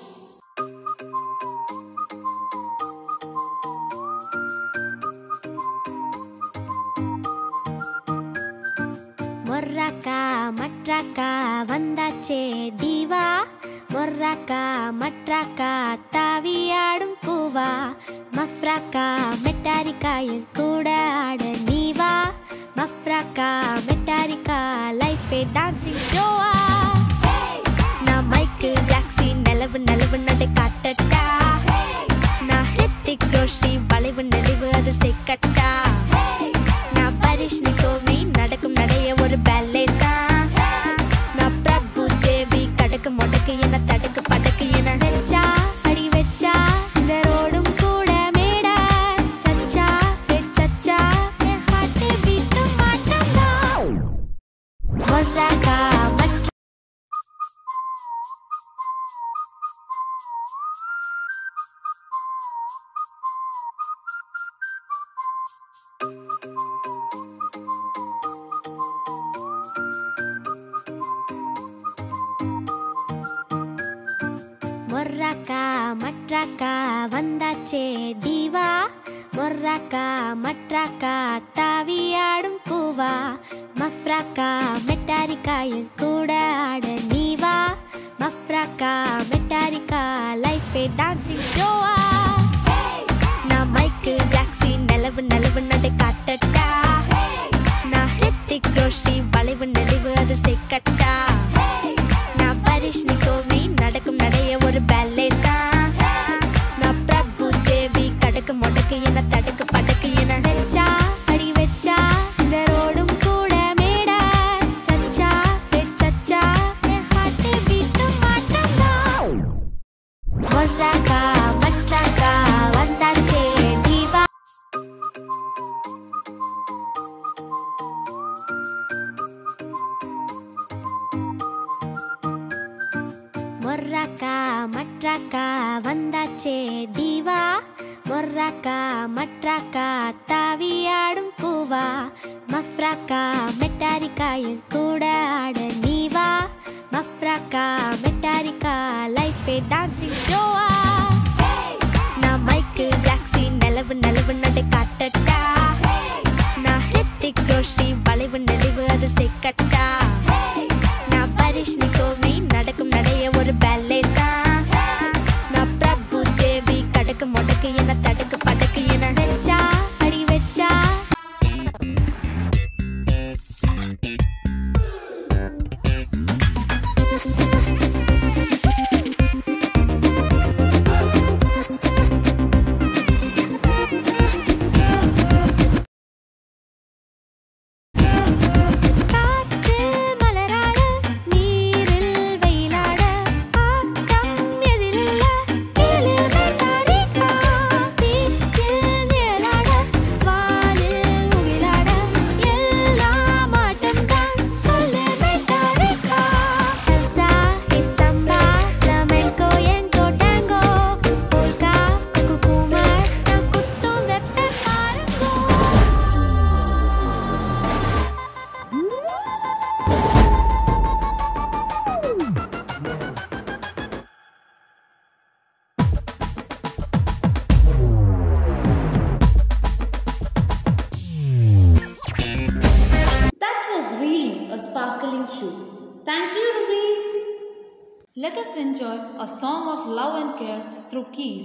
மொர்ராக்கா மட்ராக்கா வந்தாச்சே டிவா மொர்ராக்கா மட்ராக்கா தாவியாடும் பூவா மஃப்ராக்கா மெட்டாரிக்கா என் கூட ஆட நீவா மஃப்ராக்கா மெட்டாரிக்கா லைஃபே dancing ஷோவா நான் நலவு நடை காட்டட்டா நான் ஹிருத்திக் ரோஷி வளைவு நெளிவு அது செய்கட்டா நான் பரிஷ்ணி கோவி நடக்கும் நடைய ஒரு பேலே தான் நான் பிரபு தேவி கடக்கு முடக்கு என தடுக்கு படக்கு என ஹெச்சா அடி வச்சா இந்த ரோடும் கூட மேடா சச்சா சச்சா என் ஹார்ட்டே பீட் மாட்டா மொர்ராக்கா மொர்ராக்கா மட்ராக்கா வந்தாச்சே டிவா மொர்ராக்கா மட்ராக்கா தாவியாடும் பூவா மஃப்ராக்கா மெட்டாரிக்கா என் கூட ஆட நீவா மஃப்ராக்கா மெட்டாரிக்கா லைஃபே டான்சிங் ஷோவா நான் மைக்கேல் ஜாக்சன் நலவு நடை காட்டட்டா நான் ஹிருத்திக் ரோஷி வளைவு நெளிவு அது செய்கட்டா நான் பரிஷ்ணி கோவி நடக்கும் நடைய ஒரு பேலே தான் நான் பிரபு தேவி கடக்கு முடக்கு என தடுக்கு படக்கு என ஹெச்சா அடி வச்சா இந்த ரோடும் கூட மேடா சச்சா சச்சா என் ஹார்ட்டே பீட் மாட்டா மொர்ராக்கா மட்ராக்கா வந்தாச்சே டிவா மொர்ராக்கா மட்ராக்கா வந்தாச்சே டிவா மொர்ராக்கா மட்ராக்கா தாவியாடும் பூவா மஃப்ராக்கா மெட்டாரிக்கா என் கூட ஆட நீவா மஃப்ராக்கா மெட்டாரிக்கா லைஃபே டான்சிங் ஷோவா நான் மைக்கேல் ஜாக்சன் நலவு நடை காட்டட்டா நான் ஹிருத்திக் ரோஷி வளைவு நெளிவு அது செய்கட்டா நான் பரிஷ்ணி கோவி நடக்கும் நடைய ஒரு பேலே தான் நான் பிரபு தேவி கடக்கு முடக்கு என தடுக்கு படக்கு என ஹெச்சா அடி வச்சா sparkling shoe. Thank you, rubies. Let us enjoy a song of love and care through keys.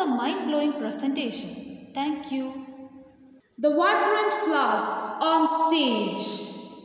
mind-blowing presentation. Thank you. The vibrant flowers on stage.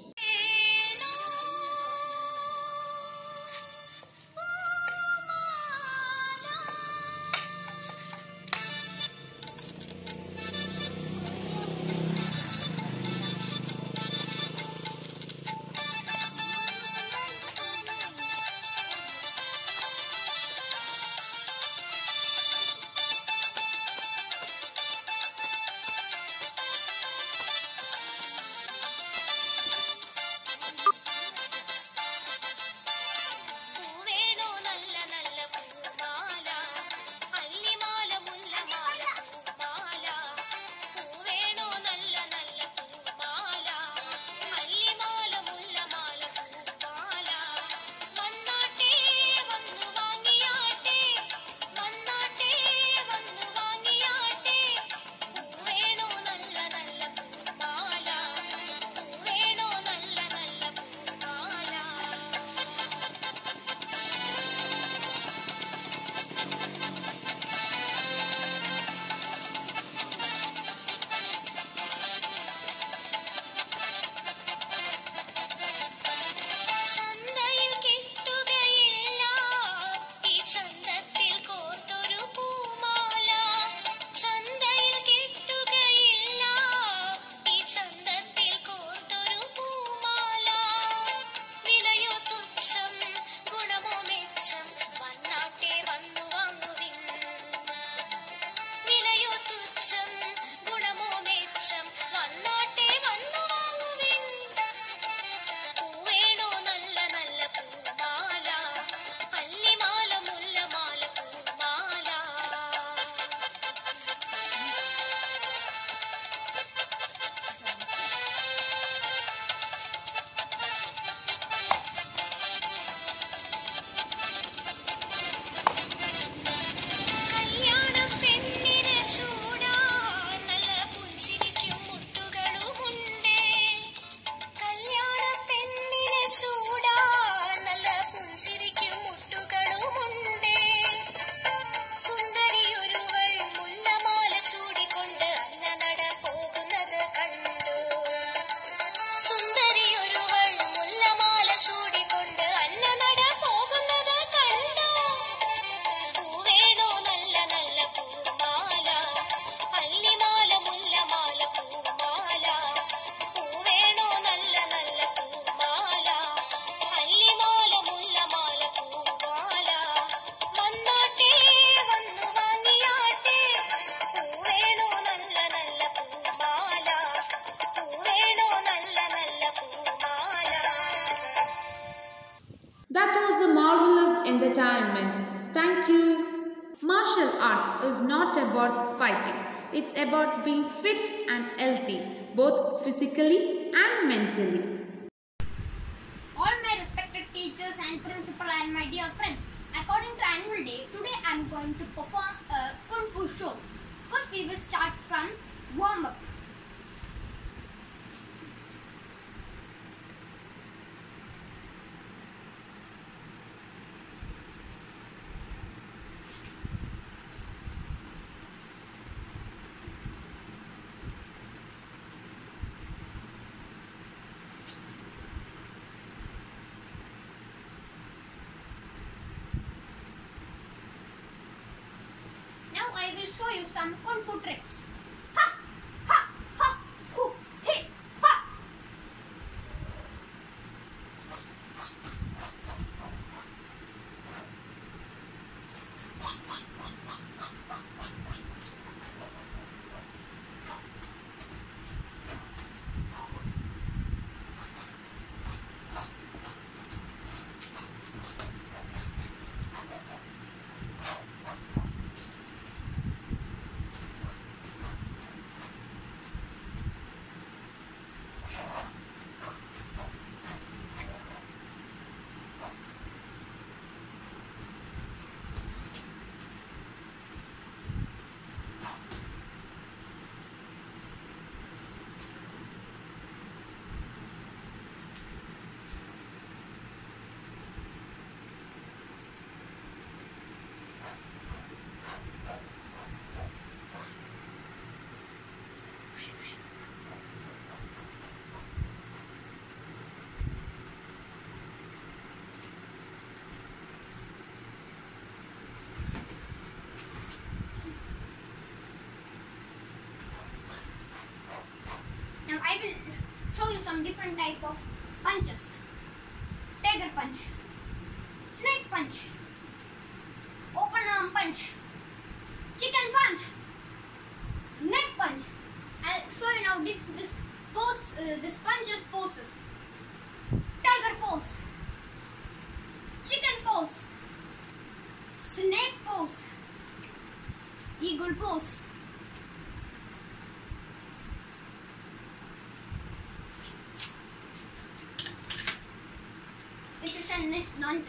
That was a marvelous entertainment. Thank you. Martial art is not about fighting. It's about being fit and healthy, both physically and mentally. All my respected teachers and principal and my dear friends, according to annual day, today I am going to perform a Kung Fu show. First we will start from warm-up. I will show you some Kung Fu tricks. Ha! Ha! Ha! Hu! He! Ha! some different type of punches. Tiger punch, snake punch, open arm punch, chicken punch, neck punch. I'll show you now this pose, this punches poses. Tiger pose, chicken pose, snake pose, eagle pose. This is a non-tick.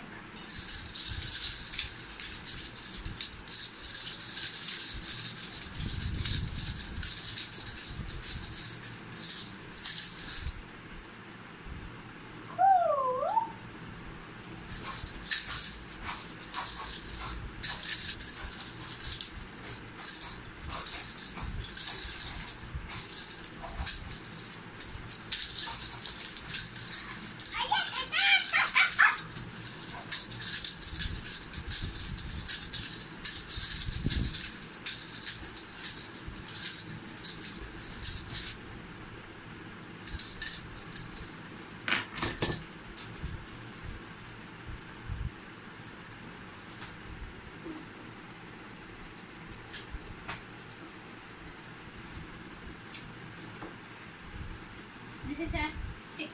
This is a stick.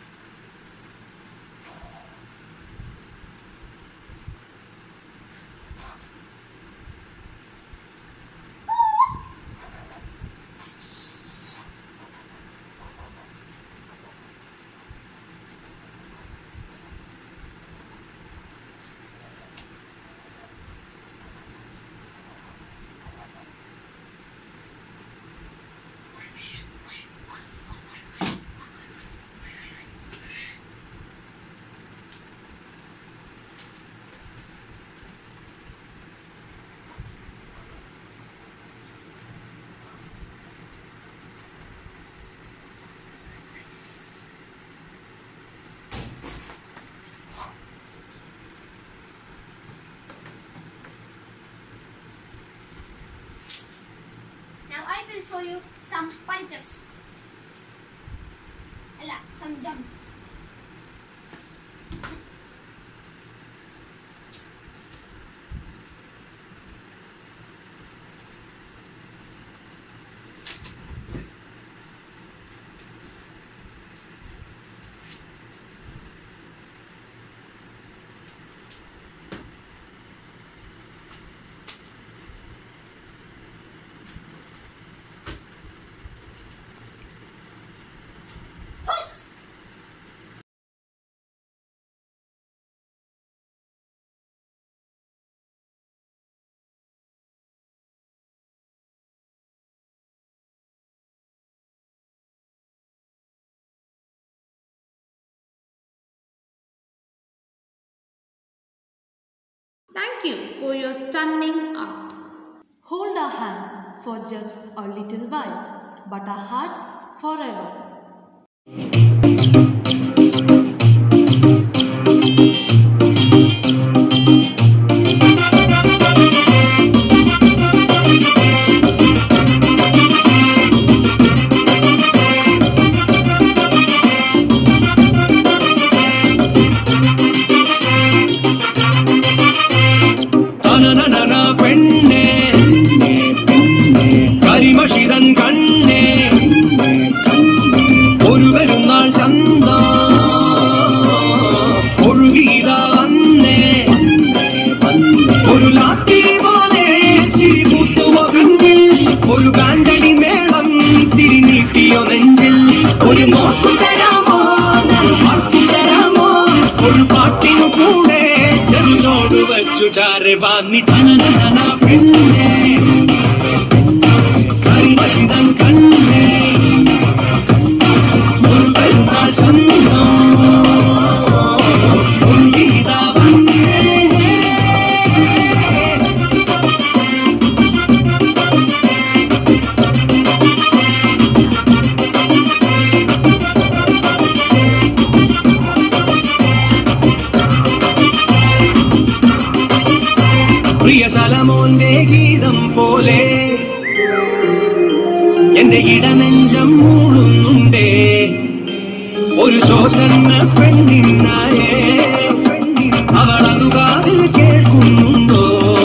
I will show you some punches. Some jumps. Thank you for your stunning art. Hold our hands for just a little while, but our hearts forever. ശോഷണ പെണ്ണിന്നായേ അവളതു കാതിൽ കേൾക്കുന്നുണ്ടോ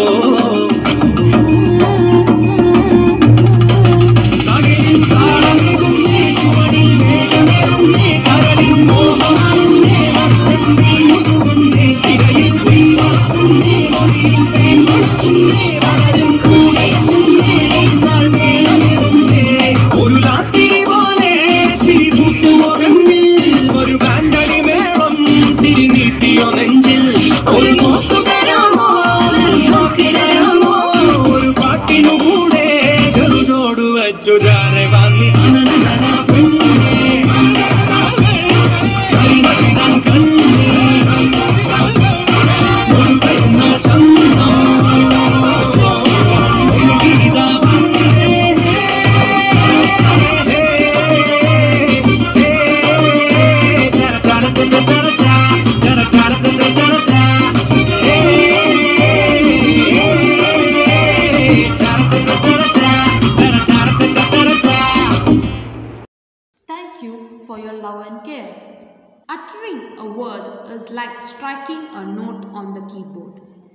കടലിൻ താളമികുന്നേ ശുവടിൽ മേഘമേറുന്നേ കരളിൻ മോഹമാകുന്നേ വസന്തി മുതുകുന്നേ സിരയിൽ ദൈവമാകുന്നേ മൊഴിയിൽ തേൻ മണക്കുന്നേ വളരും കൂടെയെത്തുന്നേ നെയ്താൽ മേളമേറുന്നേ ഒരു രാത്രി പോലെ ശിരിപൂത്തു മുഖമ്പിൽ ഒരു ബാൻഡലി മേളം തിരിനീട്ടിയോ നെഞ്ചിൽ ഒരു നോക്കു തരാമോ നോക്കി തരാമോ ഒരു പാട്ടിനു കൂടെ ചെറുചോടു വച്ചു ചാരെ വാങ്ങി കരിമഷിതൻ കണ്ണേ ഒരു കരുണ ചന്തം ഒരു Geetha Thank you for your love and care. Uttering a word is like striking a note on the keyboard.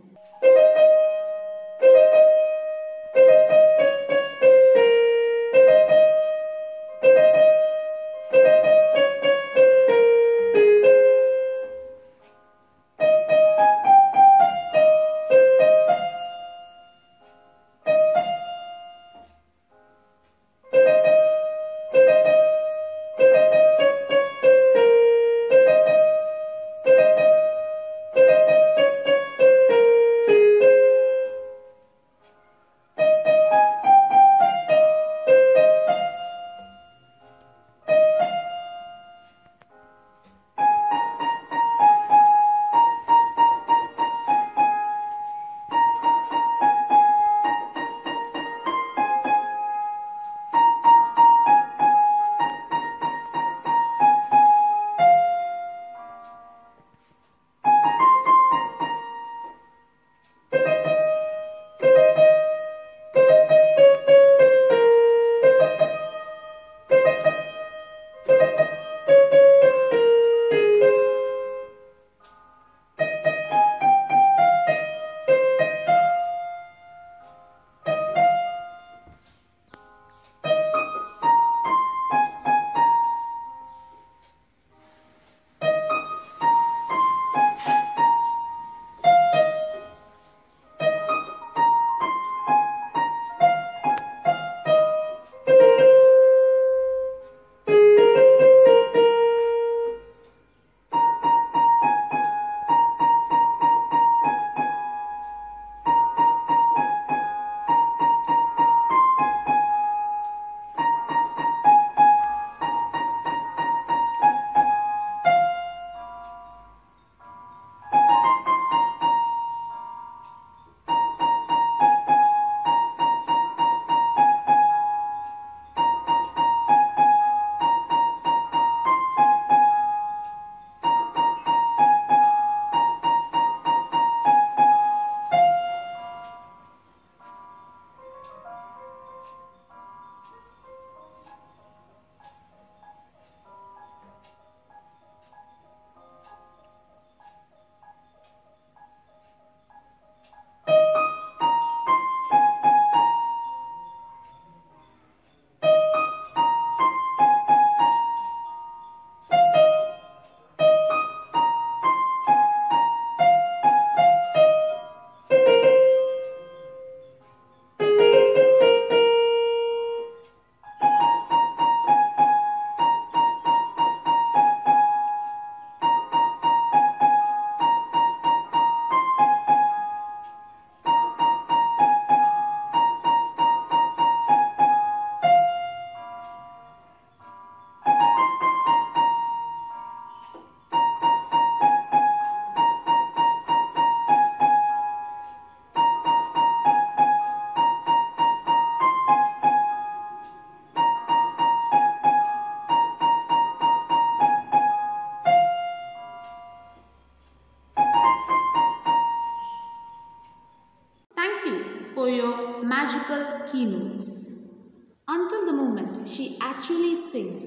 for your magical keynotes. Until the moment she actually sings,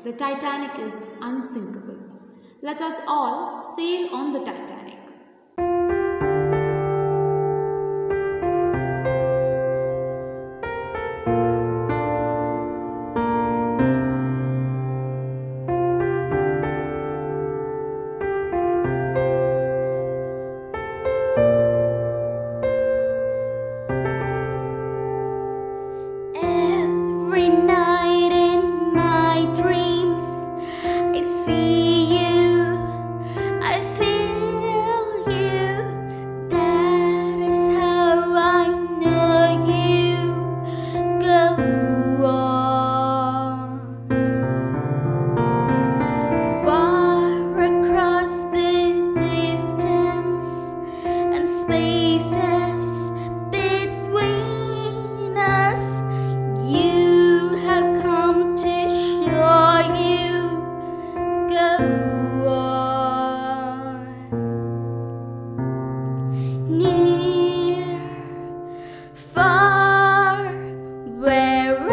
The Titanic is unsinkable. Let us all sail on the Titanic. Every night in my dreams, I see you, I feel you. That is how I know you go on. Far across the distance and spaces between us, you have come to show you go on. Near, far, wherever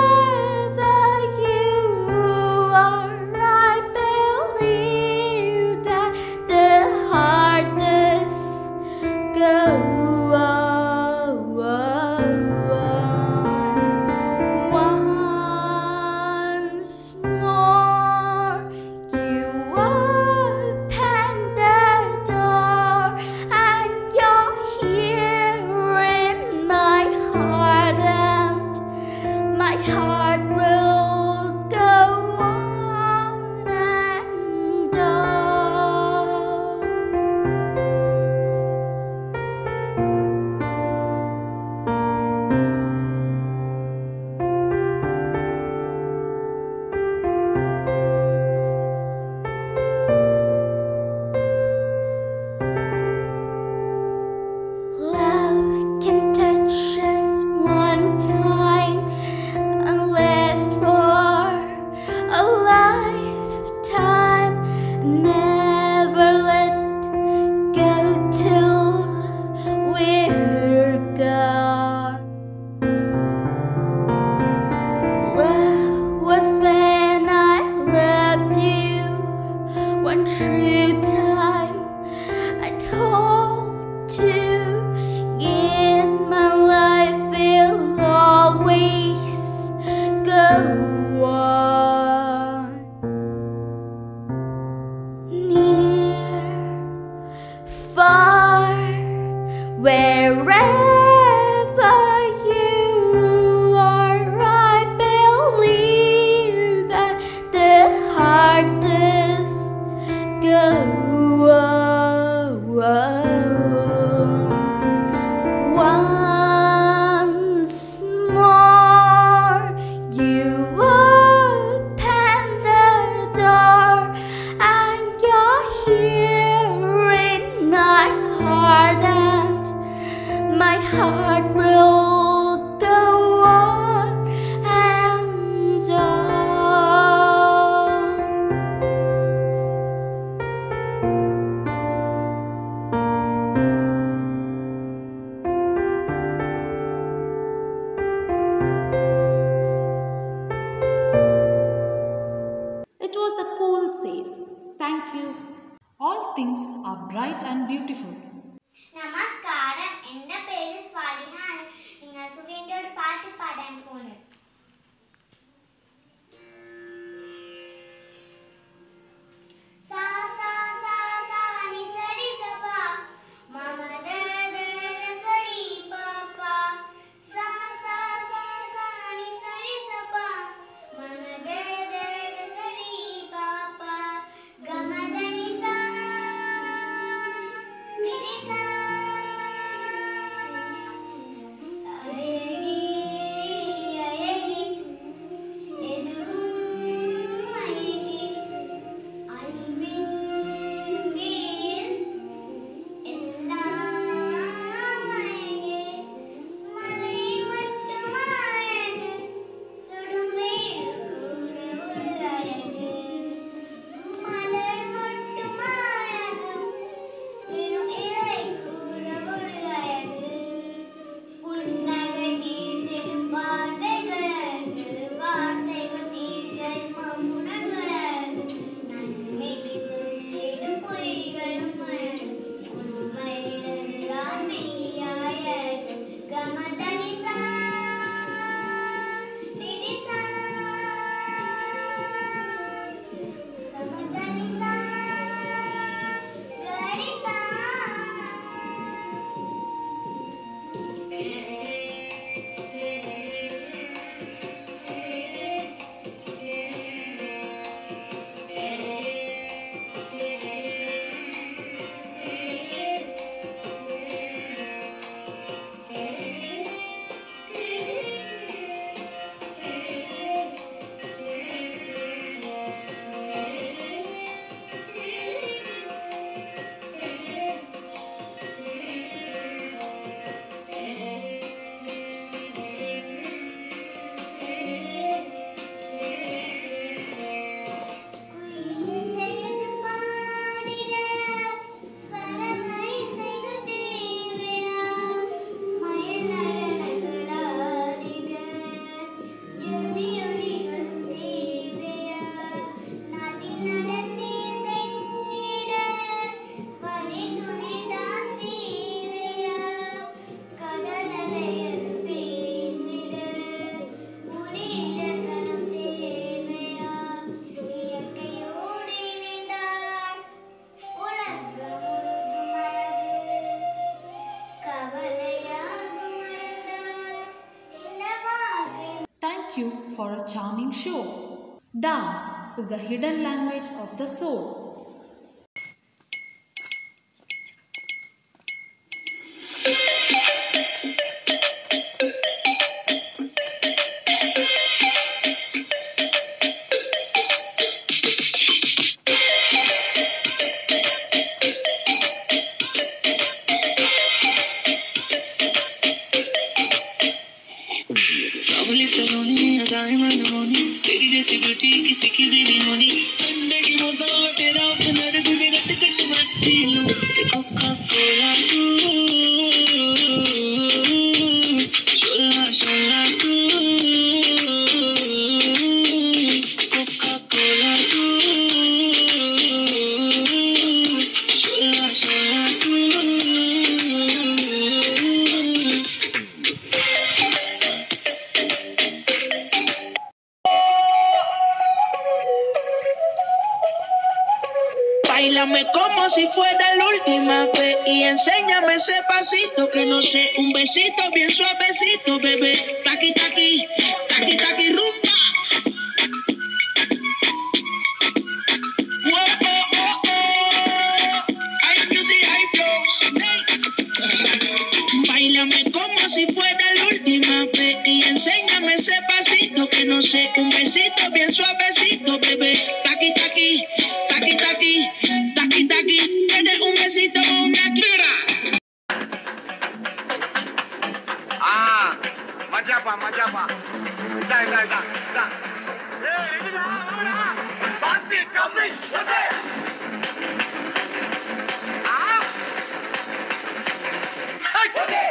you are, I believe that the heart does go on. Once more, you open the door, and you're here in my heart, and my heart will go on and on. Love can touch us one time and last for a lifetime. Never let go till we're gone. Love was when I loved you, one true time I'd hold to. In my life will always go on. Near, far, wherever you are, I believe that the heart does go on. Once more, you open the door, and you're here in my heart, and my heart will go on and on. It was a cool sail. Thank you. All things are bright and beautiful. നമസ്കാരം, എൻ്റെ പേര് സ്വാലിഹാണ്. നിങ്ങൾക്ക് വേണ്ടി ഒരു പാട്ട് പാടാൻ പോകുന്നത്. സാ സാ സാ സാ നി സരി സ പ മമ ദ ദ ര സരി പ പ. സാ സാ സാ സാ നി സരി സ പ മമ ദ ദ ര സരി പ പ. ഗമ ദ നി സാ നി നി സാ. അഴകി Thank you for a charming show. Dance is a hidden language of the soul. सावली सलोनी अदाएं मनमोनी तेरी जैसी ब्यूटी किसी की भी नहीं होनी ठंडे की बोतल में तेरा अपना तुझे गट गट मत पी लूं कोका कोला तू शोला शोला तू कोका कोला तू शोला शोला तू Báilame como si fuera la última vez y enséñame ese pasito que no sé, un besito bien suavecito, bebé. Taqui taqui, taqui taqui rumba. Whoa, oh, oh, oh. High music, high flows. Báilame como si fuera la última vez y enséñame ese pasito que no sé, un besito bien suavecito, bebé. Taqui taqui, taqui taqui. Taqui taqui, tiene un besito o una quiera. Ah, majapa, majapa. Da. Bati kamis, okay. Ah. Okay.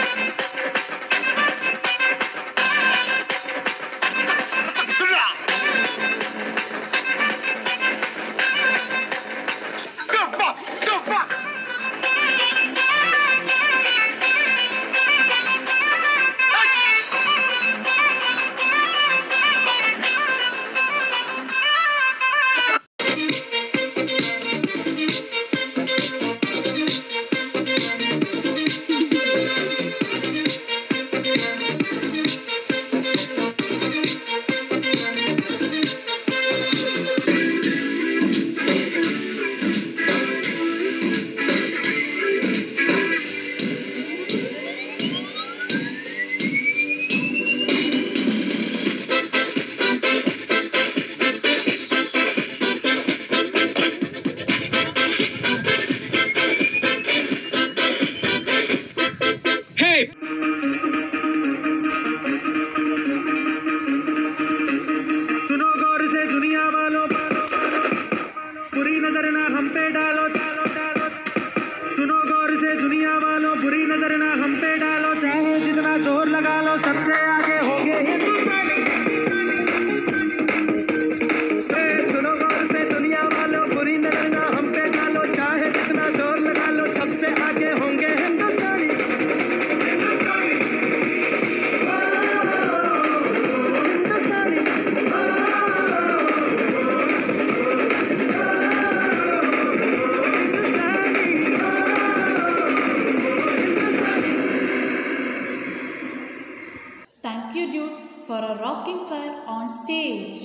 Thank you, dudes, for a rocking fire on stage.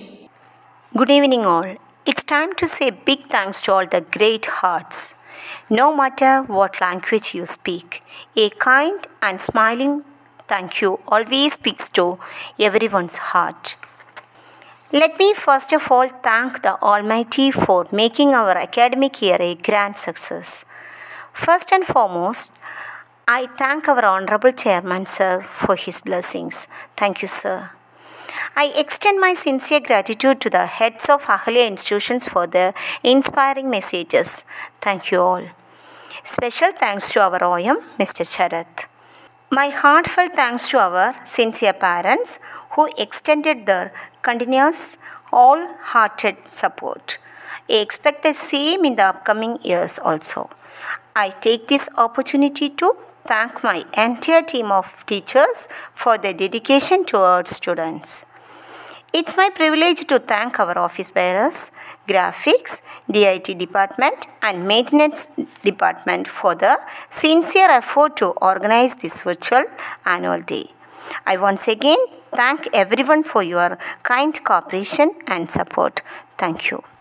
Good evening, all. It's time to say big thanks to all the great hearts. No matter what language you speak, a kind and smiling thank you always speaks to everyone's heart. Let me first of all thank the Almighty for making our academic year a grand success. First and foremost, I thank our Honorable Chairman, Sir, for his blessings. Thank you, Sir. I extend my sincere gratitude to the heads of Ahalia institutions for their inspiring messages. Thank you all. Special thanks to our OM, Mr. Charath. My heartfelt thanks to our sincere parents who extended their continuous, all-hearted support. I expect the same in the upcoming years also. I take this opportunity to thank my entire team of teachers for their dedication towards students. It's my privilege to thank our office bearers, graphics, DIT department and maintenance department for the sincere effort to organize this virtual annual day. I once again thank everyone for your kind cooperation and support. Thank you.